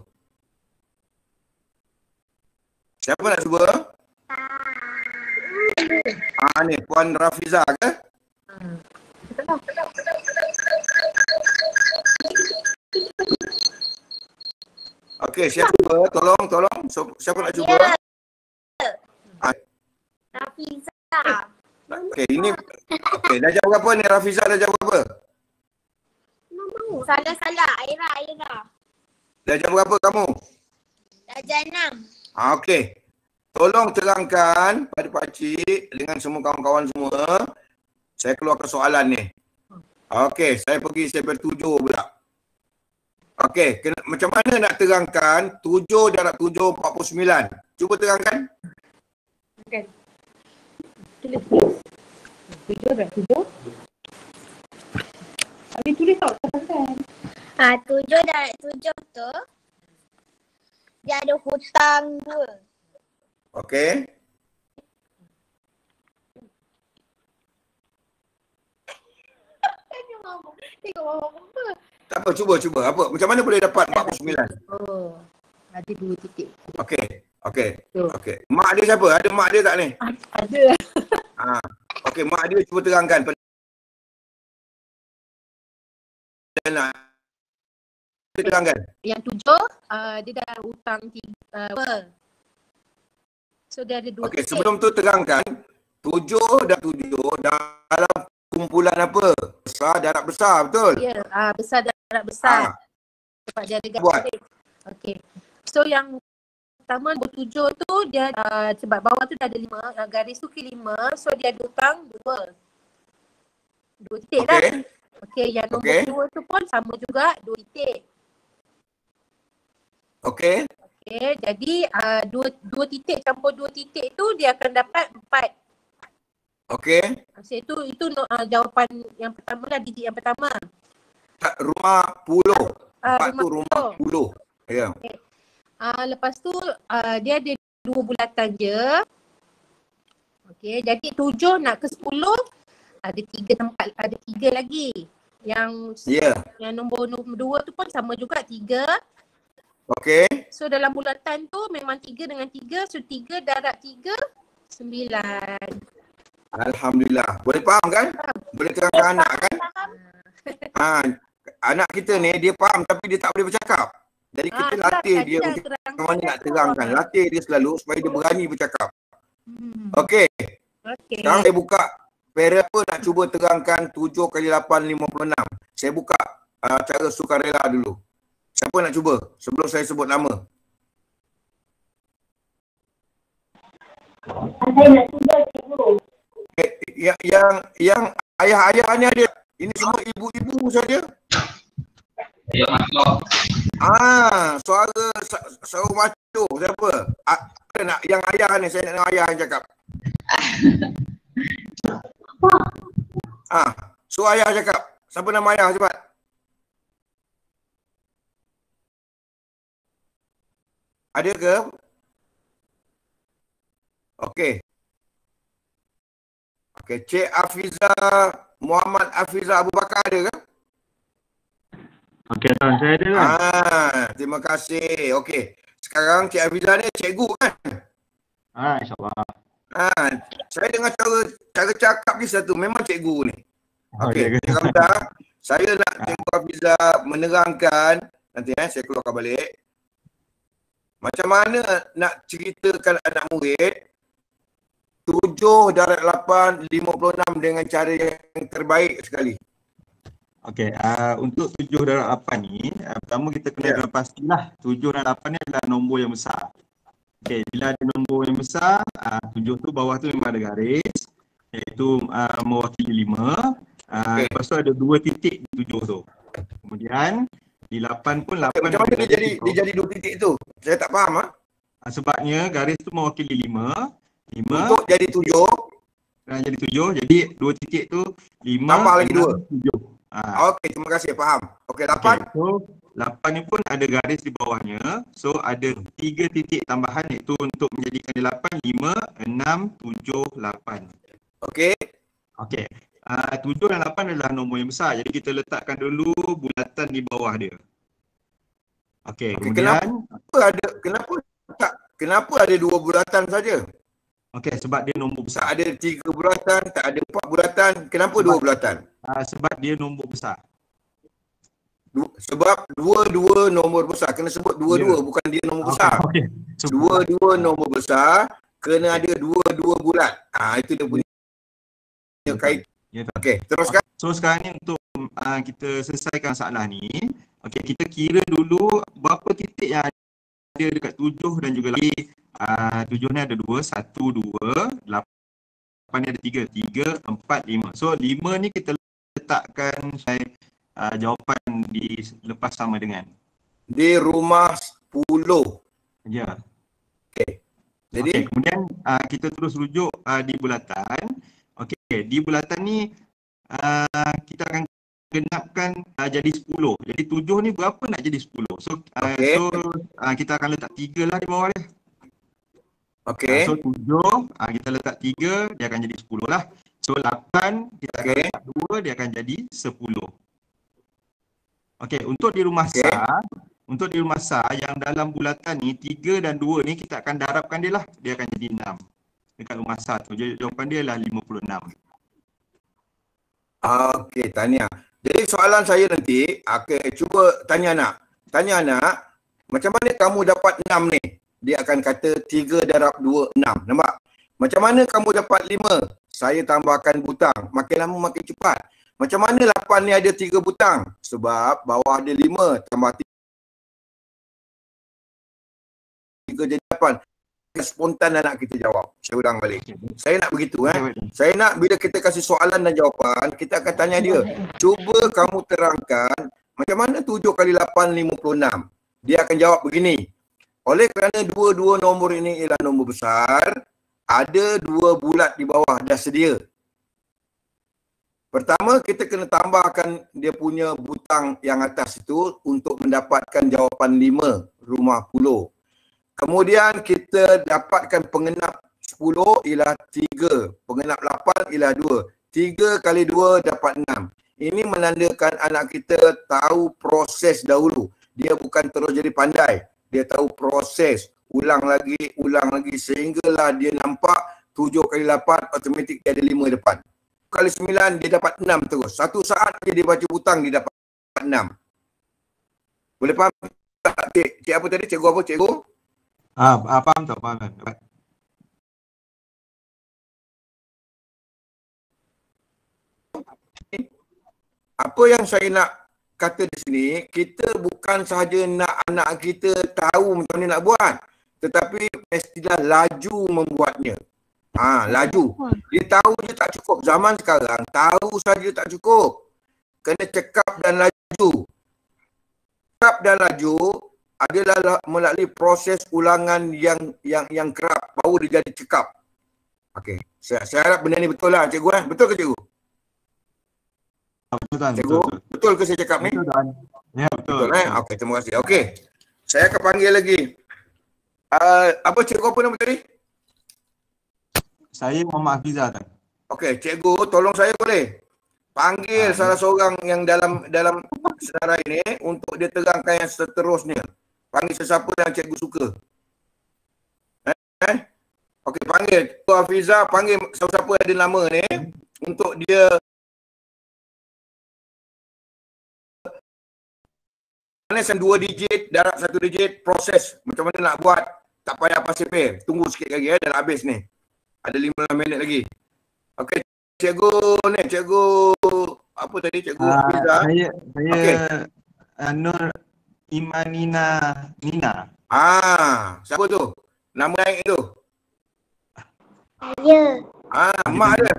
Siapa nak cuba? Ah ni Puan Rafiza ke? Okey, siapa cuba? Tolong, tolong. So, siapa nak cuba? Ya. Ah, Rafiza. okey, ini okey, dah jawab berapa ni Rafiza, dah jawab berapa? Salah-salah. Aira, Aira. Dah jawab berapa kamu? Darjah enam. Ah, okey. Tolong terangkan pada pakcik dengan semua kawan-kawan semua. Saya keluarkan soalan ni. Okey, saya pergi stepel tujuh pula. Okey, kena, macam mana nak terangkan tujuh darab tujuh, empat puluh sembilan? Cuba terangkan. Kan. Tulis. Tujuh darab tujuh. Habis tulis tau, terangkan. Ha, tujuh darab tujuh tu dia ada hutang dua. Okey. Tengok mama apa. Tak apa, cuba, cuba. Apa? Macam mana boleh dapat empat puluh sembilan? Oh, ada dua titik. Okey, okey, Tu. okey. Mak dia siapa? Ada mak dia tak ni? Ada. Ha. Okey, mak dia cuba terangkan. Nak dia terangkan. Yang tujuh, uh, dia dah hutang tiga. Uh, so dia ada dua Okey, titik. sebelum tu terangkan tujuh dan tujuh dalam kumpulan apa? Besar, darab besar, betul? Ya, uh, besar darab besar. Ah. Sebab dia ada Buat. garis. Okey. So yang pertama nombor tujuh tu dia uh, sebab bawah tu dah ada lima, uh, garis tu ke lima, so dia ada hutang dua. Dua titik Okey. lah. Okey, yang nombor Okey. dua tu pun sama juga dua titik. Okey. Okey, jadi uh, dua, dua titik campur dua titik tu dia akan dapat empat. Okey. So itu itu uh, jawapan yang pertama lah, digit yang pertama. Tak, rumah puluh. Ah, Empat tu rumah rumah puluh. Ya. Okay. Uh, lepas tu uh, dia ada dua bulatan je. Okey, jadi tujuh nak ke sepuluh ada tiga tempat, ada tiga lagi. Yang Ya. yang nombor nombor dua tu pun sama juga tiga. Okey. So dalam bulatan tu memang tiga dengan tiga, so tiga darab tiga, sembilan. Alhamdulillah. Boleh faham kan? Boleh terangkan anak kan? Ha, anak kita ni dia faham tapi dia tak boleh bercakap. Jadi Ah, kita itulah latih tadi dia dah macam terangkan mana nak dah terangkan. tu. Latih dia selalu supaya dia berani bercakap. Hmm. Okey. Okey. Sekarang saya buka parable nak cuba terangkan tujuh kali lapan, lima puluh enam. Saya buka uh, cara sukarela dulu. Siapa nak cuba sebelum saya sebut nama? Saya nak cuba cikgu. Eh, yang yang yang ayah-ayah ni ada. Ini semua ibu-ibu saja. Ya, masuk. Ah, suara suara macho siapa? Ah, nak yang ayah ni, saya nak dengar ayah yang cakap. Ah, so ayah cakap. Siapa nama ayah cepat? Ada ke? Okey. Okey, Cik Afiza Muhammad Afiza Abu Bakar ada ke? Okey tuan, saya ada kan? Ah, terima kasih. Okey. Sekarang Cik Afiza ni cikgu kan? Ah, insyaAllah. Ah, saya dengar cara cara cakap dia satu memang cikgu ni. Okey, Okey, Cik Afiza, saya nak Cikgu Afiza menerangkan nanti eh saya keluarkan balik. Macam mana nak ceritakan anak murid tujuh darab lapan, lima puluh enam dengan cara yang terbaik sekali? Okey, uh, untuk tujuh darab lapan ni, uh, pertama kita kena Ya. kena pastilah tujuh dan lapan ni adalah nombor yang besar. Okey, bila ada nombor yang besar, uh, tujuh tu bawah tu memang ada garis, iaitu uh, mewakili lima. Uh, Okey. Lepas tu ada dua titik di tujuh tu. Kemudian di lapan pun lapan Macam mana ada dia garis jadi di dia jadi dua titik tu? Saya tak faham ah. Uh, sebabnya garis tu mewakili lima. Lima Untuk jadi tujuh, uh, jadi tujuh, jadi dua titik tu lima, tambah lagi dua. tujuh. Uh, Okey, terima kasih, faham. Okey, lapan. Okay, so lapan ni pun ada garis di bawahnya. So ada tiga titik tambahan iaitu untuk menjadikan dia lapan, lima, enam, tujuh, lapan. Okey. Okey. Uh, tujuh dan lapan adalah nombor yang besar. Jadi kita letakkan dulu bulatan di bawah dia. Okey, Okey, kemudian kenapa ada kenapa tak kenapa ada dua bulatan saja? okey, sebab dia nombor besar. Tak ada tiga bulatan, tak ada empat bulatan. Kenapa dua bulatan? Uh, sebab dia nombor besar. Du- sebab dua-dua nombor besar. Kena sebut dua-dua, Ya. bukan dia nombor besar. Okey. So, Dua-dua nombor besar, kena ada dua-dua bulat. Ah, itu dia punya kait. Ya, tak. Okey, teruskan. So sekarang ni untuk uh, kita selesaikan masalah ni, okey, kita kira dulu berapa titik yang ada dekat tujuh dan juga lagi uh, tujuh ni ada dua, satu, dua, lapan ni ada tiga, tiga, empat, lima. So lima ni kita letakkan saya uh, jawapan di lepas sama dengan. Di rumah sepuluh. Ya. Okey. Jadi Okey, kemudian uh, kita terus rujuk uh, di bulatan. Okey, di bulatan ni uh, kita akan genapkan uh, jadi sepuluh. Jadi tujuh ni berapa nak jadi sepuluh? So, uh, Okey. so uh, kita akan letak tiga lah di bawah dia. okey. Uh, so tujuh, uh, kita letak tiga, dia akan jadi sepuluh lah. So lapan, kita akan Okey. letak dua, dia akan jadi sepuluh. Okey, untuk di rumah Okey. sah, untuk di rumah sah yang dalam bulatan ni, tiga dan dua ni kita akan darabkan dia lah. Dia akan jadi enam. Dekat rumah sah tu. Jadi jawapan dia adalah lima puluh enam. Okey, tahniah. Jadi soalan saya nanti, okey, cuba tanya anak. Tanya anak, macam mana kamu dapat enam ni? Dia akan kata tiga darab dua, enam. Nampak? Macam mana kamu dapat lima? Saya tambahkan butang. Makin lama makin cepat. Macam mana lapan ni ada tiga butang? Sebab bawah ada lima tambah tiga jadi lapan. Spontan anak kita jawab. Saya ulang balik. Saya nak begitu eh. Saya nak bila kita kasih soalan dan jawapan, kita akan tanya dia. Cuba kamu terangkan macam mana tujuh kali lapan, lima puluh enam. Dia akan jawab begini. Oleh kerana dua-dua nombor ini ialah nombor besar, ada dua bulat di bawah dah sedia. Pertama, kita kena tambahkan dia punya butang yang atas itu untuk mendapatkan jawapan lima, rumah puluh. Kemudian kita dapatkan pengenap sepuluh ialah tiga, pengenap lapan ialah dua. tiga kali dua dapat enam. Ini menandakan anak kita tahu proses dahulu. Dia bukan terus jadi pandai. Dia tahu proses. Ulang lagi, ulang lagi sehinggalah dia nampak tujuh kali lapan automatik dia ada lima depan. Kali sembilan dia dapat enam terus. Satu saat je dia baca butang dia dapat enam. Boleh faham tak? Cik, cik apa tadi? Cikgu apa? Cikgu? Ah, ah faham tak? Faham tak? Apa yang saya nak kata di sini, kita bukan sahaja nak anak kita tahu macam mana nak buat, tetapi mestilah laju membuatnya. Ha, laju. Dia tahu je tak cukup. Zaman sekarang, tahu saja tak cukup. Kena cekap dan laju. Cekap dan laju adalah melalui proses ulangan yang yang yang kerap baru dia jadi cekap. Okey, saya, saya harap benda ni betul lah cikgu eh. Betul ke cikgu? Betul kan? Cikgu, betul, betul. betul ke saya cakap ni? Betul kan? Ya, betul. Betul eh? Okey, terima kasih. Okey. Saya akan panggil lagi. Uh, apa cikgu apa nama tadi? Saya Muhammad Hafizah kan. Okey, cikgu tolong saya boleh panggil Ah, salah seorang yang dalam dalam senarai ini untuk dia terangkan yang seterusnya. Panggil sesiapa yang cikgu suka. Eh? eh? Okey, panggil. Cikgu Hafizah panggil siapa-siapa ada nama ni untuk dia Yang dua digit, darab satu digit, proses macam mana nak buat. Tak payah pasir pay. Tunggu sikit lagi ya, dah habis ni. Ada lima minit lagi. Okey, cikgu ni, cikgu apa tadi cikgu Uh, Fiza? saya saya Okey. uh, Nur Imanina Nina. Ah, siapa tu? Nama naik tu? Saya Ah, mak ada.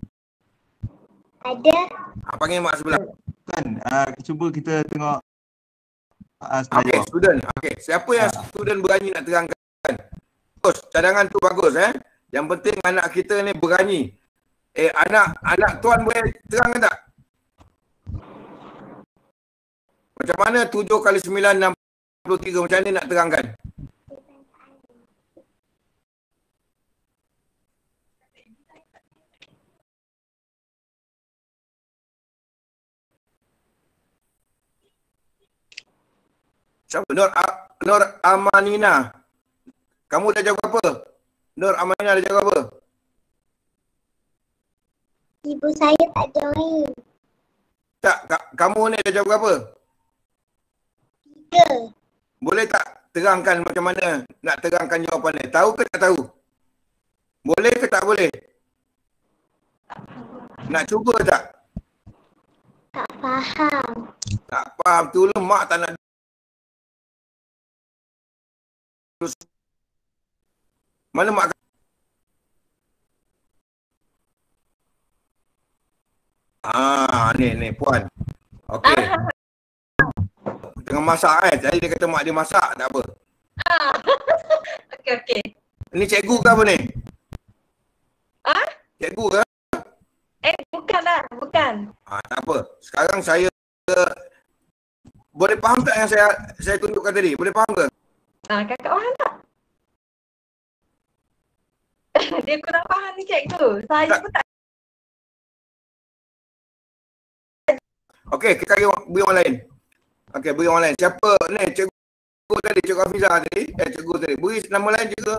ada. Ah, panggil mak sebelah. Kan, uh, cuba kita tengok uh, Okey, student. Okey, siapa yang student berani nak terangkan? Bagus, cadangan tu bagus eh. Yang penting anak kita ni berani. Eh, anak anak tuan boleh terangkan tak? Macam mana tujuh kali sembilan, enam puluh tiga, macam mana nak terangkan? Siapa? Nur, A- Nur Amanina. Kamu dah jawab apa? Nur Amanina dah jawab apa? Ibu saya tak join. Tak, ka- kamu ni dah jawab apa? Tiga. Boleh tak terangkan macam mana nak terangkan jawapan ni? Tahu ke tak tahu? Boleh ke tak boleh? Nak cuba tak? Tak faham. Tak faham tu lah, mak tak nak. Mana mak? Ah, ni ni puan. Okey. Tengah masak kan. Jadi dia kata mak dia masak, tak apa. Ah. Okey okey. Ni cikgu ke apa ni? Ah? Cikgu ke? Eh bukan lah, bukan. Ah, tak apa. Sekarang saya boleh faham tak yang saya saya tunjukkan tadi? Boleh faham ke? Ah, kakak faham tak? Dia kurang faham ni cikgu. Saya Tak. pun tak. Okey, kita bagi beri orang lain. Okey, beri orang lain. Siapa ni? Cikgu tadi, cikgu Hafiza tadi. Eh, cikgu tadi. Beri nama lain juga.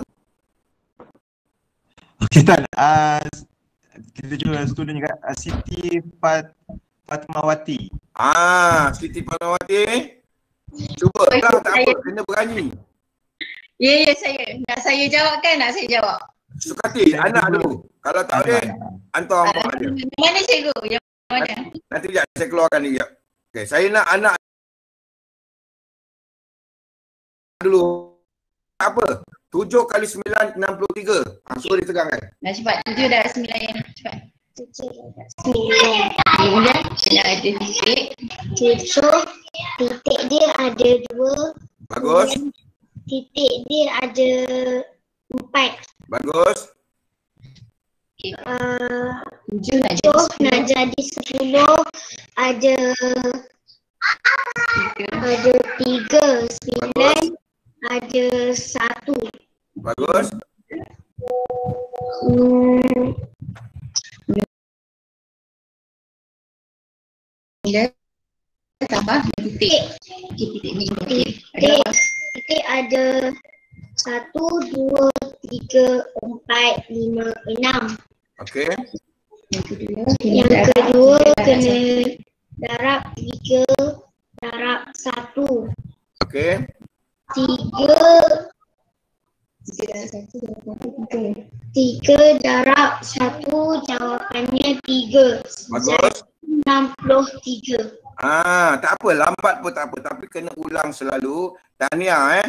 Okey Tan, uh, kita cuba student juga uh, Siti Fat Fatmawati. Ah, Siti Fatmawati. Cuba lah, tak apa. Kena berani. Ya ya saya. Nak saya jawab kan? Nak saya jawab. Sukati, anak dulu. Kalau tak boleh, hantar mak dia. Mana cikgu? Yang mana? Nanti sekejap saya keluarkan ni sekejap. Okey, saya nak anak dulu. Tak apa. tujuh kali sembilan, enam puluh tiga. Ha, suruh dia tegangkan. Nak cepat. Tujuh dah sembilan yang cepat. Tujuh darab sembilan. Kemudian kena ada titik. Tujuh. Titik dia ada dua. Bagus. Titik dia ada empat. Bagus. Uh, Tujuh nak jadi tujuh nak jadi sepuluh. Ada ada tiga. Sembilan. Ada satu. Bagus. Hmm. Kemudian tambah titik. Titik ni. Titik, titik ada satu, dua, tiga, empat, lima, enam. Okey. Yang kedua kena darab tiga, darab satu. Okey. Tiga, tiga darab satu, jawapannya tiga. Bagus. enam puluh tiga. Ah, tak apa, lambat pun tak apa, tapi kena ulang selalu. Tahniah eh.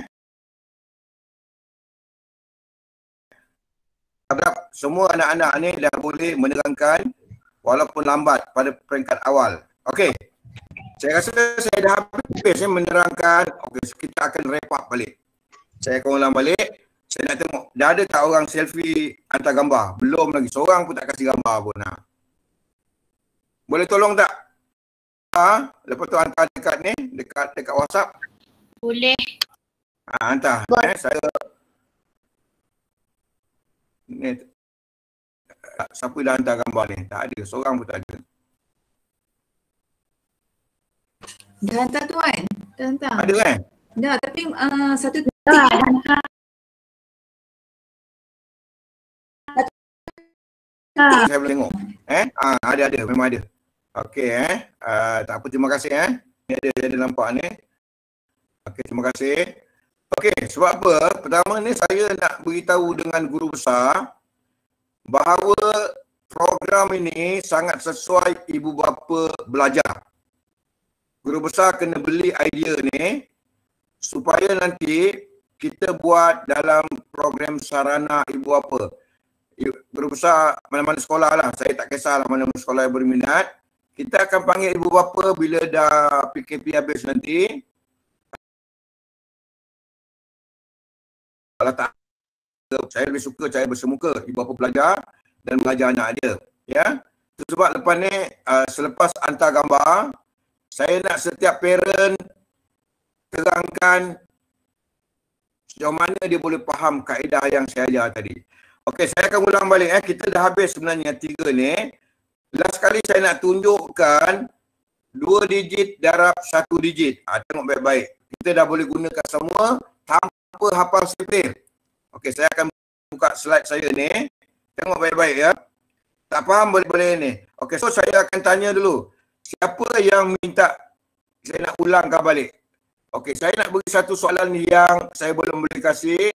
Harap semua anak-anak ni dah boleh menerangkan walaupun lambat pada peringkat awal. Okey. Saya rasa saya dah habis eh, menerangkan. Okey, kita akan wrap up balik. Saya akan ulang balik. Saya nak tengok, dah ada tak orang selfie hantar gambar? Belum lagi. Seorang pun tak kasih gambar pun. Ha. Boleh tolong tak? Ha? Lepas tu hantar dekat ni, dekat dekat WhatsApp. Boleh. Ha, hantar. Eh, saya ni siapa dah hantar gambar ni? Tak ada. Seorang pun tak ada. Dah hantar tuan. Dah hantar. Ada kan? Dah, tapi uh, satu titik. Dah, dah hantar. Saya boleh tengok. Eh? Ah, ada ada, memang ada. Okey eh. Uh, tak apa, terima kasih eh. Ni ada ada nampak ni. Okey, terima kasih. Okey, sebab apa? Pertama ni saya nak beritahu dengan guru besar bahawa program ini sangat sesuai ibu bapa belajar. Guru besar kena beli idea ni supaya nanti kita buat dalam program sarana ibu bapa. Guru besar mana-mana sekolah lah, saya tak kisahlah mana-mana sekolah yang berminat. Kita akan panggil ibu bapa bila dah P K P habis nanti. Kalau tak, saya lebih suka saya bersemuka ibu bapa belajar dan belajar anak dia. Ya, itu sebab lepas ni uh, selepas hantar gambar, saya nak setiap parent terangkan sejauh mana dia boleh faham kaedah yang saya ajar tadi. Okey, saya akan ulang balik. Eh. Kita dah habis sebenarnya tiga ni. Last kali saya nak tunjukkan dua digit darab satu digit. Ha, tengok baik-baik. Kita dah boleh gunakan semua tanpa hafal sifir. Okey, saya akan buka slide saya ni. Tengok baik-baik ya. Tak faham boleh-boleh ni. Okey, so saya akan tanya dulu. Siapa yang minta saya nak ulangkan balik? Okey, saya nak beri satu soalan yang saya belum boleh kasih.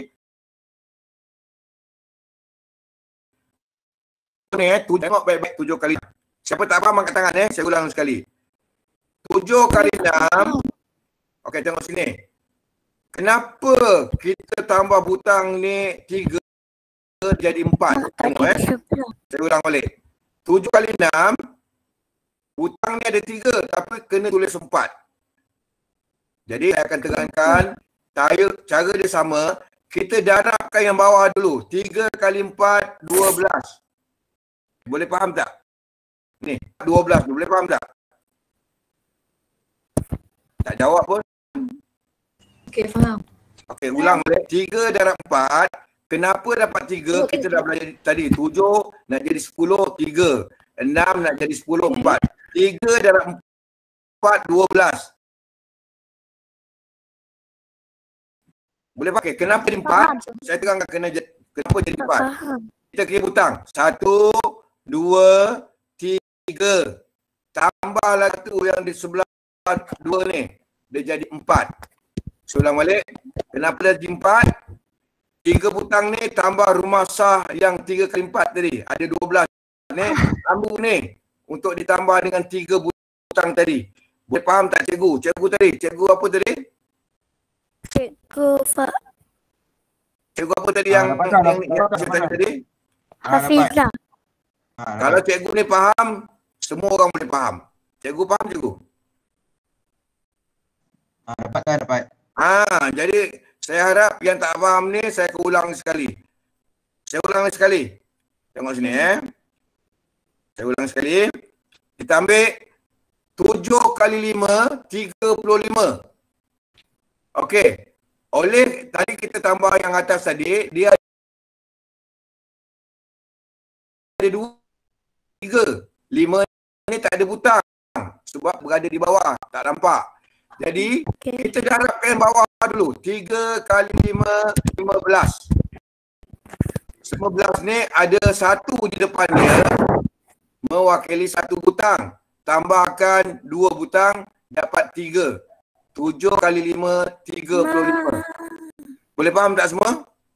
Ni eh, tu, tengok baik-baik tujuh kali. Siapa tak faham angkat tangan eh, saya ulang sekali. Tujuh kali enam. Okey, tengok sini. Kenapa kita tambah butang ni tiga jadi empat? Tengok eh. Saya ulang balik. Tujuh kali enam. Butang ni ada tiga tapi kena tulis empat. Jadi saya akan terangkan cara, cara dia sama. Kita darabkan yang bawah dulu. tiga kali empat, dua belas. Boleh faham tak? Ni, dua belas. Boleh faham tak? Tak jawab pun. Okey, faham. Okey, ulang balik. tiga darab empat. Kenapa dapat tiga? Kita dah belajar tadi. tujuh nak jadi sepuluh, tiga. enam nak jadi sepuluh, empat. tiga darab empat, dua belas. Boleh pakai. Kenapa jadi empat? Saya terangkan kena, kenapa jadi empat. Kita kira butang. satu, dua, tiga. Tambahlah tu yang di sebelah dua ni. Dia jadi empat. Saya ulang balik. Kenapa dia jadi empat? Tiga butang ni tambah rumah sah yang tiga kali empat tadi. Ada dua belas ni. Sambung ni. Untuk ditambah dengan tiga butang tadi. Boleh faham tak cikgu? Cikgu tadi. Cikgu apa tadi? Cikgu Fa. Cikgu apa tadi yang Ah, yang, dapat, yang, yang dapat, saya dapat. tadi tadi? Hafizah. Ah, Kalau cikgu ni faham, semua orang boleh faham. Cikgu faham cikgu? ah, dapat kan dapat. Ah, jadi saya harap yang tak faham ni saya akan ulang sekali. Saya ulang sekali. Tengok sini eh. Saya ulang sekali. Kita ambil tujuh kali lima, tiga puluh lima. Okey. Oleh tadi kita tambah yang atas tadi, dia ada dua, tiga. Lima ni tak ada butang sebab berada di bawah, tak nampak. Jadi okay, kita darabkan bawah dulu. tiga kali lima, lima belas. lima belas ni ada satu di depan dia mewakili satu butang. Tambahkan dua butang dapat tiga. tujuh kali lima, tiga puluh lima. Boleh faham tak semua?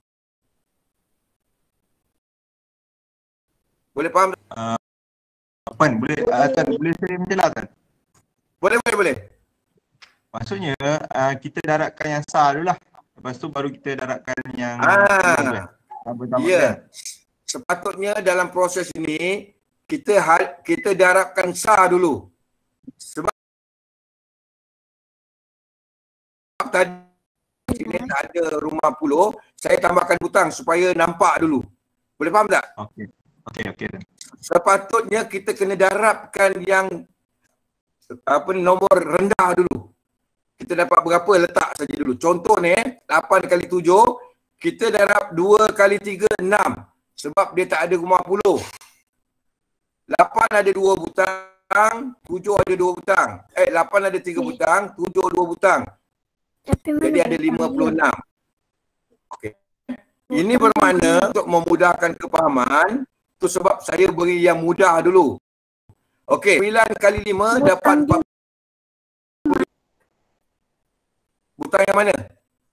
Boleh faham tak? Uh, Puan, boleh uh, Tan, boleh saya menjelaskan? Boleh, boleh, boleh. Maksudnya uh, kita darabkan yang sah dulu lah. Lepas tu baru kita darabkan yang Ah, apa ya. Sepatutnya dalam proses ini kita hal, kita darabkan sah dulu. Sebab tadi sini tak ada rumah puluh, saya tambahkan butang supaya nampak dulu. Boleh faham tak? Okey. Okey, okey. Sepatutnya kita kena darabkan yang apa ni, nombor rendah dulu. Kita dapat berapa letak saja dulu. Contoh ni lapan kali tujuh, kita darab dua kali tiga, enam. Sebab dia tak ada rumah puluh. lapan ada dua butang, tujuh ada dua butang. Eh, lapan ada tiga butang, tujuh dua butang. Jadi ada lima puluh enam. Okey. Ini bermakna untuk memudahkan kefahaman, itu sebab saya beri yang mudah dulu. Okey, sembilan kali lima dapat empat puluh. Butang yang mana?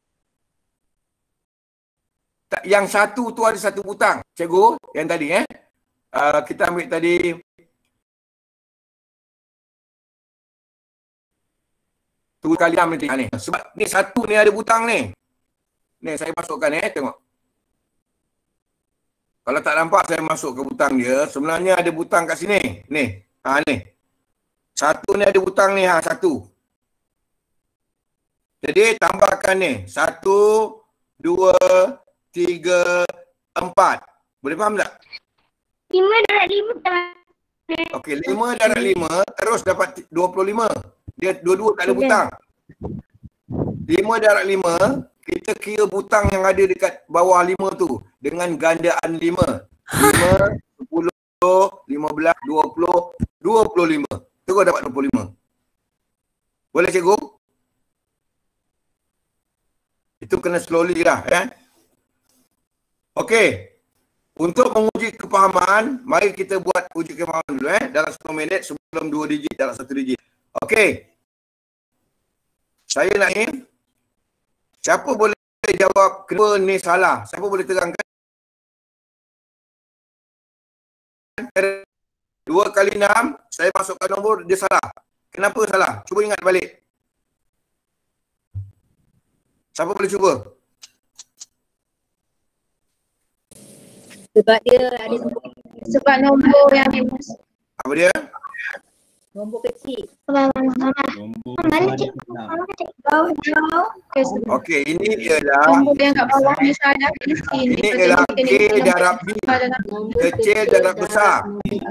Tak, yang satu tu ada satu butang. Cikgu, yang tadi eh. Uh, kita ambil tadi tu kali enam nanti. Ha, ni. Sebab ni satu ni ada butang ni. Ni saya masukkan eh, tengok. Kalau tak nampak saya masuk ke butang dia, sebenarnya ada butang kat sini. Ni. Ha ni. Satu ni ada butang ni, ha satu. Jadi tambahkan ni. Satu, dua, tiga, empat. Boleh faham tak? Lima darab lima. Okey, lima darab lima terus dapat dua puluh lima. Dia dua-dua tak ada butang. Lima darab lima, kita kira butang yang ada dekat bawah lima tu dengan gandaan lima. Lima, sepuluh, lima belas, dua puluh, dua puluh lima. Terus dapat dua puluh lima. Boleh cikgu? Itu kena slowly lah ya. Okey. Untuk menguji kepahaman, mari kita buat uji kepahaman dulu eh dalam sepuluh minit sebelum dua digit dalam satu digit. Okey. Saya nak ni. Siapa boleh jawab kenapa ni salah? Siapa boleh terangkan? Dua kali enam, saya masukkan nombor, dia salah. Kenapa salah? Cuba ingat balik. Siapa boleh cuba? Sebab dia ada sebab nombor yang dia masuk. Apa dia? Nombor kecil. Mana cik? Bawah bawah. Okey, ini ialah Nombor yang kat bawah ni salah di sini. ini ialah K darab B. Kecil darab besar.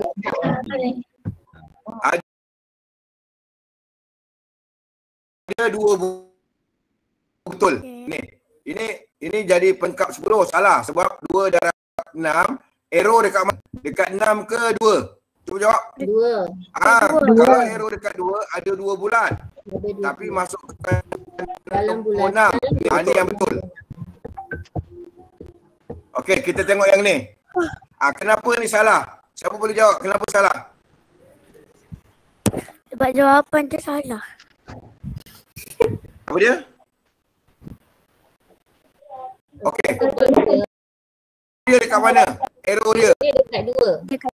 Ada dua betul. Ni. Ini ini jadi pengkap sepuluh salah sebab dua darab enam, arrow dekat mana? Dekat enam ke dua? Cuba jawab. Dua. Ah, dua. kalau arrow dekat dua ada dua bulan. Dua. Tapi masuk ke dalam bulan enam. Ah, ni yang betul. Okey, kita tengok yang ni. Ah, kenapa ni salah? Siapa boleh jawab kenapa salah? Sebab jawapan dia salah. Apa dia? Okey. Dia dekat mana? Arrow dia. Dia dekat dua. Dekat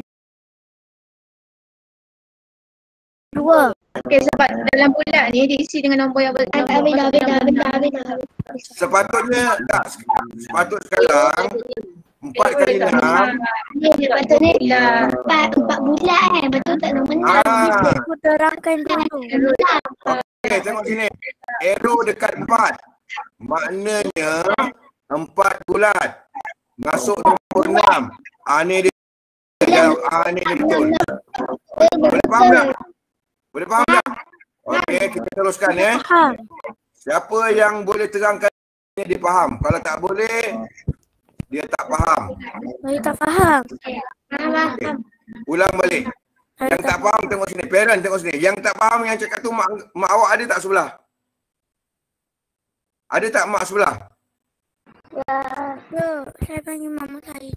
dua. Okey, sebab dalam bulat ni diisi dengan nombor yang betul. Habis dah, habis dah, habis dah, habis dah. Sepatutnya tak. Sepatut sekarang empat kali enam. Dia patutnya empat, empat bulat kan. Betul tak nombor enam. Ah. Aku terangkan dulu. Okey, tengok sini. Arrow dekat empat. Maknanya empat bulat. Masuk nombor enam. Ah, ni dia. Ah, ni dia betul. Boleh faham tak? Boleh faham tak? Okey, kita teruskan ya. Siapa yang boleh terangkan dia faham. Kalau tak boleh, dia tak faham. Saya tak faham. Okay. Ulang balik. Yang tak faham tengok sini. Parent tengok sini. Yang tak faham yang cakap tu mak, mak awak ada tak sebelah? Ada tak mak sebelah? Ya, ya. Saya panggil mama saya.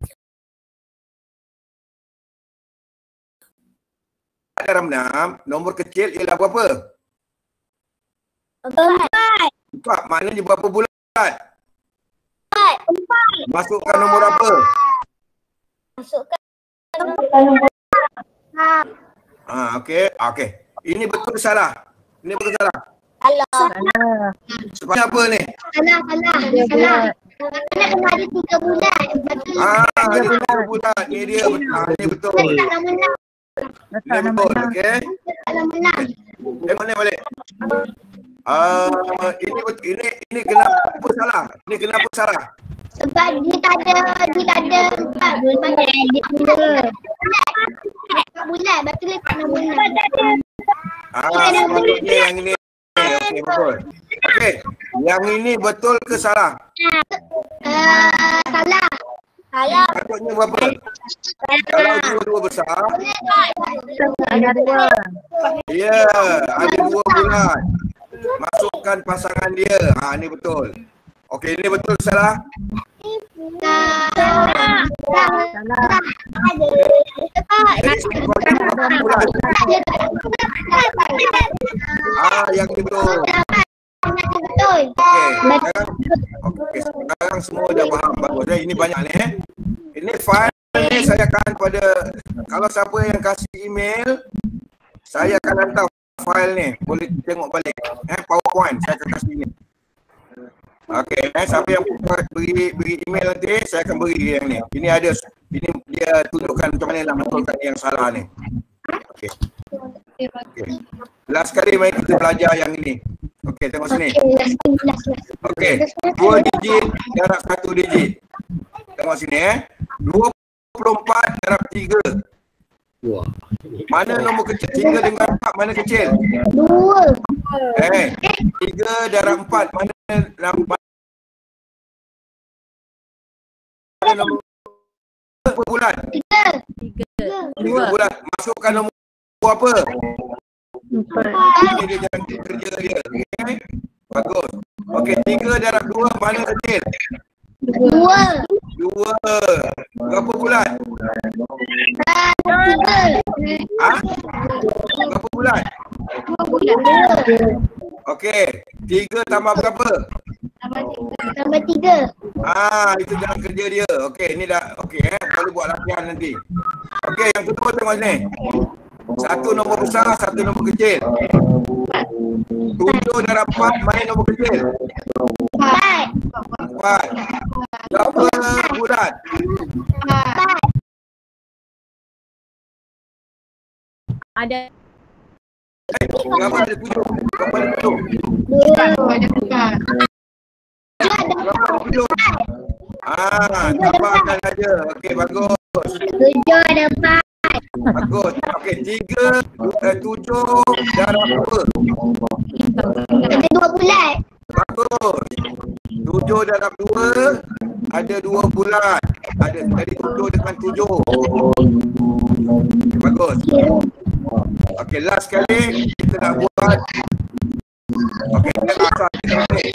Dalam enam, nombor kecil ialah berapa? Empat. Empat. Maknanya berapa bulat? Empat. Empat. Masukkan nombor apa? Masukkan nombor enam. Ah, okey. Okey. Ini betul salah. Ini betul salah. Salah. Sebabnya apa ni? Salah, salah. Salah. Kena kena ada tiga bulan. Betul. Ah, ada tiga bulan. Ini dia betul. Ah, ini betul. Tak nama enam. Ini betul. Okey. Tak nama enam. Tengok ni balik. Ah, uh, ini betul. Ini ini kenapa salah? Ini kenapa salah? Sebab dia tak ada, dia tak ada empat bulan. Dia bulan. Empat bulan. Betul dia tak nama enam. Ah, sepatutnya yang ini. Okey, betul. Okey, yang ini betul ke salah? Uh, salah. Salah. Patutnya berapa? Kalau dua-dua besar. Ada dua. Ya, ada dua bulan. Masukkan pasangan dia. Ha, ini betul. Okey, ini betul salah? Salah. Salah. Jadi sepatutnya berapa bulan? Ah, yang ini betul. Sekarang, okay, sekarang semua dah faham bagus. Eh, ini banyak ni eh. Ini file ni saya akan pada, kalau siapa yang kasih email, saya akan hantar file ni. Boleh tengok balik. Eh, PowerPoint saya akan kasih ni. Okey, eh, siapa yang beri beri email nanti, saya akan beri yang ni. Ini ada, ini dia tunjukkan macam mana nak betulkan yang salah ni. Okey. Okey. Last kali mari kita belajar yang ini. Okey, tengok sini. Okey, dua digit darab satu digit. Tengok sini eh. dua puluh empat darab tiga. Wah. Mana nombor kecil? tiga dengan empat mana kecil? Dua. Eh, tiga darab empat mana nombor? Mana nombor berapa bulan? Tiga. Tiga bulan. Masukkan nombor apa? Empat. Ini dia jalan kerja dia. Okay. Bagus. Okey, tiga darab dua mana kecil? Dua. Dua. Berapa bulan? Tiga. Ha? Berapa bulan? Dua bulan. Okey, tiga tambah berapa? Tambah tiga. Ah, itu jalan kerja dia. Okey, ini dah okey eh. Boleh buat latihan nanti. Okey, yang kedua tengok sini. Satu nombor besar, satu nombor kecil. Tujuh darab empat, mana nombor kecil? Empat. Empat. Berapa bulan? Empat. Ada. Eh, berapa ada tujuh? Berapa ada tujuh? Dua. Berapa ada tujuh? Ah, tambahkan saja. Okey, bagus. Tujuh ada empat. Bagus. Okey, tiga, eh, tujuh darab dua. Ada dua bulan. Bagus. Tujuh darab dua ada dua bulan. Ada jadi tujuh dengan tujuh. Okay, bagus. Okey, last kali kita nak buat. Okey, kita asal kita ni.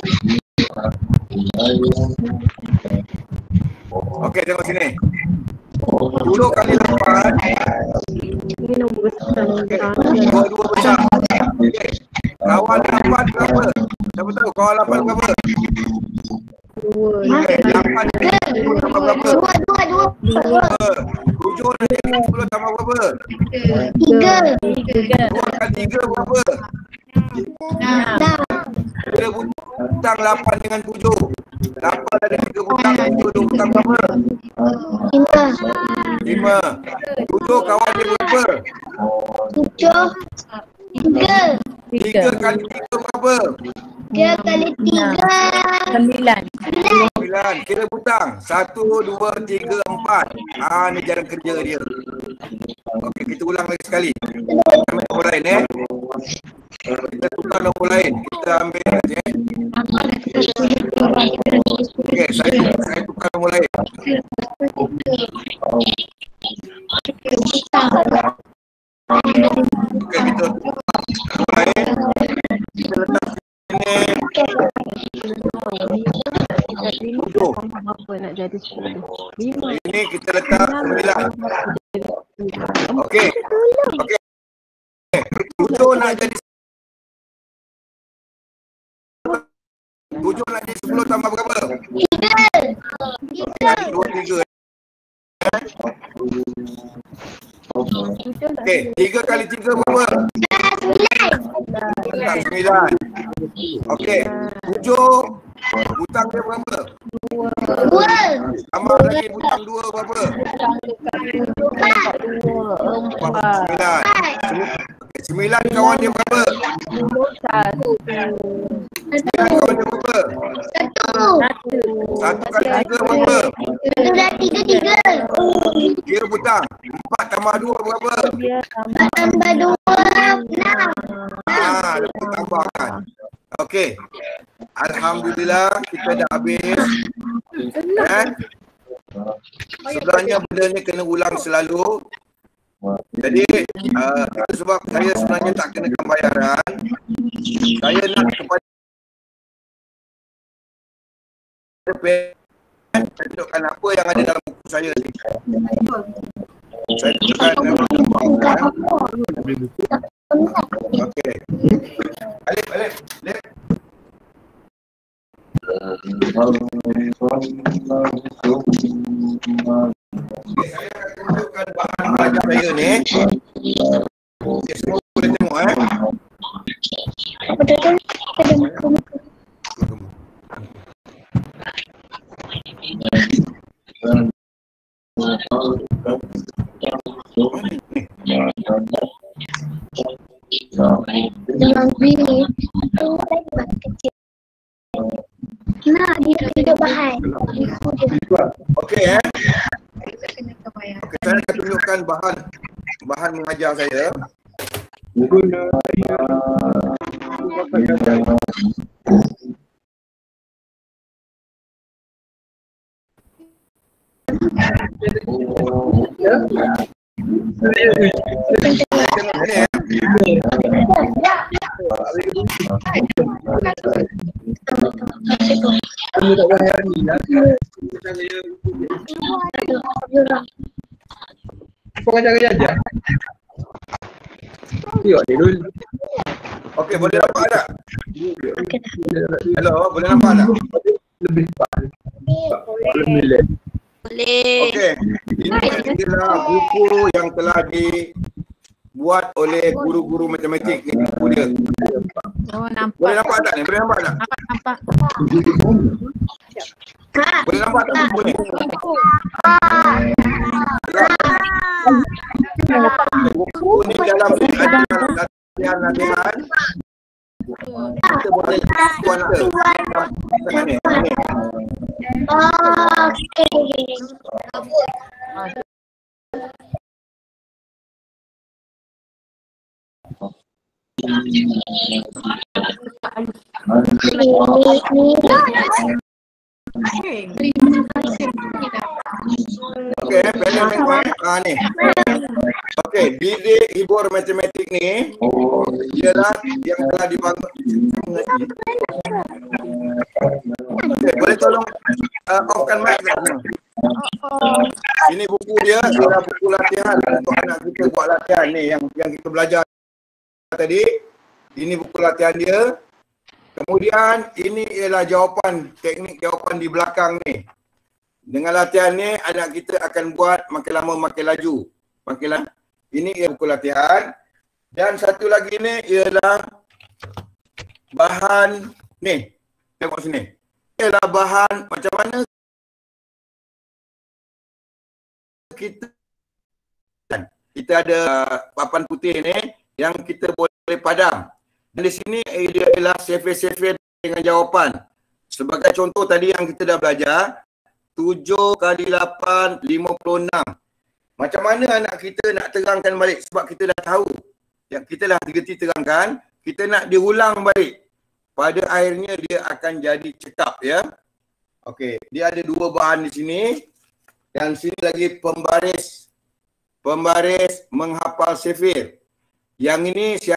Okey, tengok sini. Sepuluh kali lapan. Ini nombor besar. Dua dua besar. Okey. Kawan lapan berapa? Siapa tahu kawan lapan berapa? Dua. Okey, lapan sepuluh tambah berapa? Dua, dua, dua. Dua. Tujuh dan jadi sepuluh tambah berapa? Tiga. Dua kali tiga berapa? Enam. Kita butang lapan dengan tujuh. Lapan ada tiga butang, tujuh dua butang berapa? Lima. Lima. Tujuh kawan dia berapa? Tujuh. Tiga. Tiga kali tiga berapa? Tiga kali tiga. Sembilan. Sembilan. Kira butang. Satu, dua, tiga, empat. Ah, ni jalan kerja dia. Okey, kita ulang lagi sekali. Kita ambil nombor lain eh. Kita tukar nombor lain. Kita ambil nanti eh. Okey, saya, saya tukar nombor lain. Okey, kita tukar nombor lain. Kita letak sini. Tujuh. Apa nak jadi sepuluh? Lima. Ini kita letak sembilan. Okey. Okey. Tujuh nak jadi tujuh nak jadi sepuluh tambah berapa? Tiga. Tiga. Dua, tiga. Okey, tiga kali tiga berapa? Sembilan. Letak sembilan. Okey, tujuh butang dia berapa? Dua. Tambah lagi butang dua berapa? Empat. Sembilan. Okey, sembilan kawan dia berapa? Satu. Sembilan kawan dia berapa? Satu. Satu kali tiga berapa? Satu dan tiga, tiga. Kira butang. Empat tambah dua berapa? Empat tambah dua, enam. Ah, kita tambahkan. Okey. Alhamdulillah kita dah habis. Eh? Sebenarnya benda ni kena ulang selalu. Jadi uh, itu sebab saya sebenarnya tak kenakan bayaran. Saya nak kepada tunjukkan apa yang ada dalam buku saya ni. Saya tunjukkan gambar. Okey. Alif, Alif, Alif. Saya akan tunjukkan bahan belajar saya ni. Okay, semua boleh tengok eh. Betul-betul kita ada muka-muka. Dengan bilik itu bahan kecil. Nah, dia tidak bahan. Okey eh. Okey, saya akan tunjukkan bahan bahan mengajar saya. Okey, boleh nampak tak? Hello, boleh nampak tak? Lebih cepat. Boleh. Okey, ini adalah buku yang telah dibuat oleh guru-guru matematik ni, buku dia. Oh, nampak. Boleh nampak tak ni? Boleh nampak tak? Nampak, nampak. Boleh nampak tak buku ni? Buku ni dalam latihan-latihan kita boleh tuan ke? Ni, ni. Okey, matematik ah ni. Okey, didik hibur matematik ni ialah yang telah dibangun. Okay, boleh tolong uh, off-kan mic tak? Ini buku dia, ialah buku latihan untuk anak kita buat latihan ni yang yang kita belajar tadi. Ini buku latihan dia. Kemudian ini ialah jawapan, teknik jawapan di belakang ni. Dengan latihan ni anak kita akan buat makin lama makin laju. Makin lama. Ini ialah buku latihan. Dan satu lagi ni ialah bahan ni. Tengok sini. Ialah bahan macam mana kita kita ada papan putih ni yang kita boleh padam. Dan di sini dia ialah survey-survey dengan jawapan. Sebagai contoh tadi yang kita dah belajar, tujuh kali lapan, lima puluh enam. Macam mana anak kita nak terangkan balik sebab kita dah tahu. Yang kita dah gerti terangkan, kita nak diulang balik. Pada akhirnya dia akan jadi cekap ya. Okey, dia ada dua bahan di sini. Dan sini lagi pembaris. Pembaris menghafal sifir. Yang ini siapa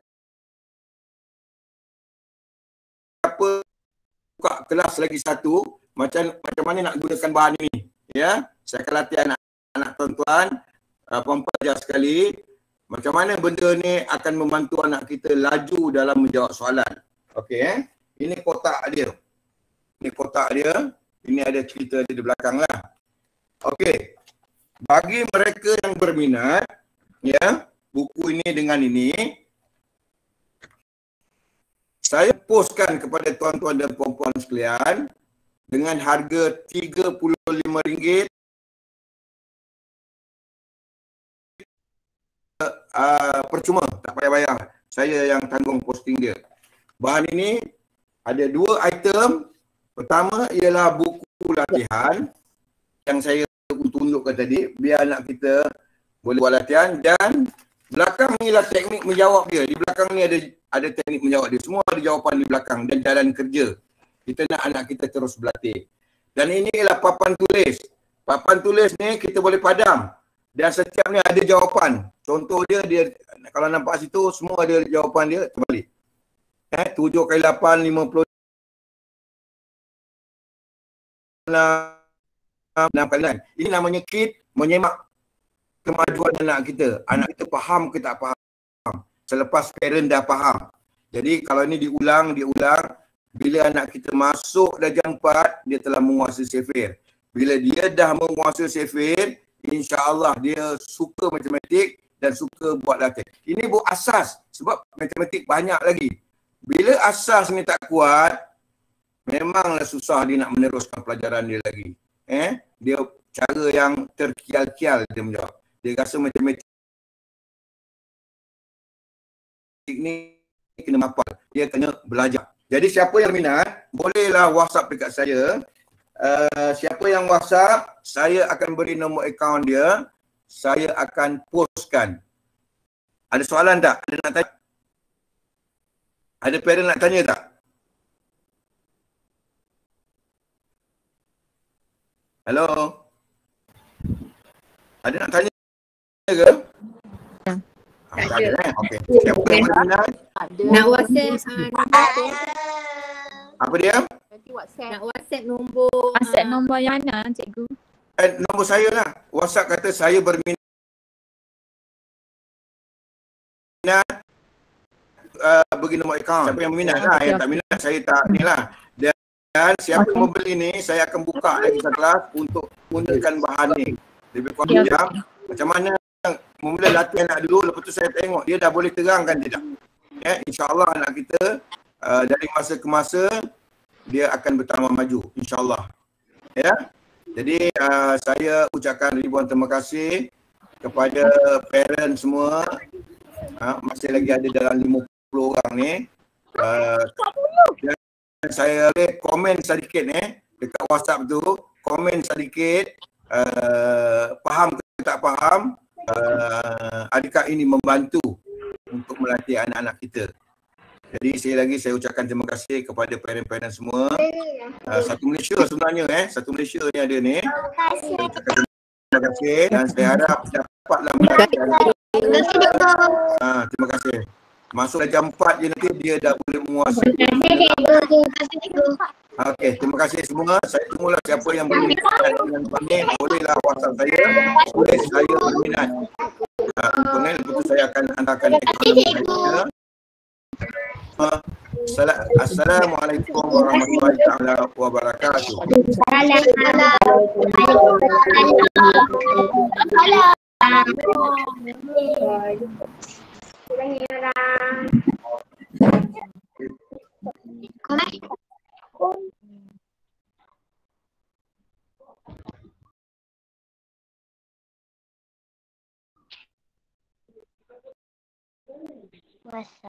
siapa buka kelas lagi satu, macam macam mana nak gunakan bahan ini ya. Saya akan latih anak-anak tuan-tuan uh, puan pelajar sekali macam mana benda ni akan membantu anak kita laju dalam menjawab soalan. Okey eh. Ini kotak dia. Ini kotak dia. Ini ada cerita dia di belakang lah. Okey. Bagi mereka yang berminat ya, buku ini dengan ini saya postkan kepada tuan-tuan dan puan-puan sekalian dengan harga tiga puluh lima ringgit uh, percuma, tak payah bayar. Saya yang tanggung posting dia. Bahan ini ada dua item. Pertama ialah buku latihan yang saya tunjukkan tadi biar anak kita boleh buat latihan, dan belakang ni lah teknik menjawab dia. Di belakang ni ada ada teknik menjawab dia. Semua ada jawapan di belakang dan jalan kerja. Kita nak anak kita terus berlatih. Dan ini ialah papan tulis. Papan tulis ni kita boleh padam. Dan setiap ni ada jawapan. Contoh dia, dia kalau nampak situ semua ada jawapan dia. Kembali. Eh, tujuh kali lapan, lima puluh enam kali lain. Ini namanya kit menyemak kemajuan anak kita. Anak kita faham ke tak faham. Selepas parent dah faham. Jadi kalau ini diulang, diulang, bila anak kita masuk darjah empat, dia telah menguasai sifir. Bila dia dah menguasai sifir, insya-Allah dia suka matematik dan suka buat latihan. Ini buat asas sebab matematik banyak lagi. Bila asas ni tak kuat, memanglah susah dia nak meneruskan pelajaran dia lagi. Eh, dia cara yang terkial-kial dia menjawab. Dia rasa matematik ni kena hafal, dia kena belajar. Jadi siapa yang minat, bolehlah WhatsApp dekat saya. Uh, siapa yang WhatsApp, saya akan beri nombor akaun dia. Saya akan postkan. Ada soalan tak? Ada nak tanya? Ada parent nak tanya tak? Hello? Ada nak tanya ke? Tak ada. Eh? Okey. Siapa yang berminat? Nak WhatsApp uh, Apa dia? nanti WhatsApp. Nak WhatsApp nombor. WhatsApp nombor yang mana cikgu? Eh, nombor saya lah. WhatsApp kata saya berminat uh, bagi nombor akaun. Siapa yang berminat lah. Yang tak minat saya tak ni lah. Dan, dan siapa yang membeli ni, saya akan buka lagi satu kelas untuk gunakan bahan ni. Lebih kurang jam. Macam mana mula latihan nak dulu, lepas tu saya tengok dia dah boleh terangkan tidak. Ya, insya-Allah anak kita uh, dari masa ke masa dia akan bertambah maju, insya-Allah. Ya. Jadi uh, saya ucapkan ribuan terima kasih kepada parent semua. Uh, masih lagi ada dalam lima puluh orang ni. Uh, dan saya boleh komen sedikit ni dekat WhatsApp tu, komen sedikit uh, faham ke tak faham. Uh, adakah ini membantu untuk melatih anak-anak kita. Jadi sekali lagi saya ucapkan terima kasih kepada parent-parent semua. Uh, satu Malaysia sebenarnya eh, satu Malaysia ni ada ni. Saya ucapkan terima kasih dan saya harap dapatlah melatih anak. Uh, terima kasih. Masuk darjah empat je nanti dia dah boleh menguasai. Okey, terima kasih semua. Saya tunggulah siapa yang berminat dengan ini, bolehlah WhatsApp saya. Boleh saya berminat. Uh, untuk ni, lepas tu saya akan hantarkan ekonomi saya. Uh, Assalamualaikum warahmatullahi taala wabarakatuh. Masa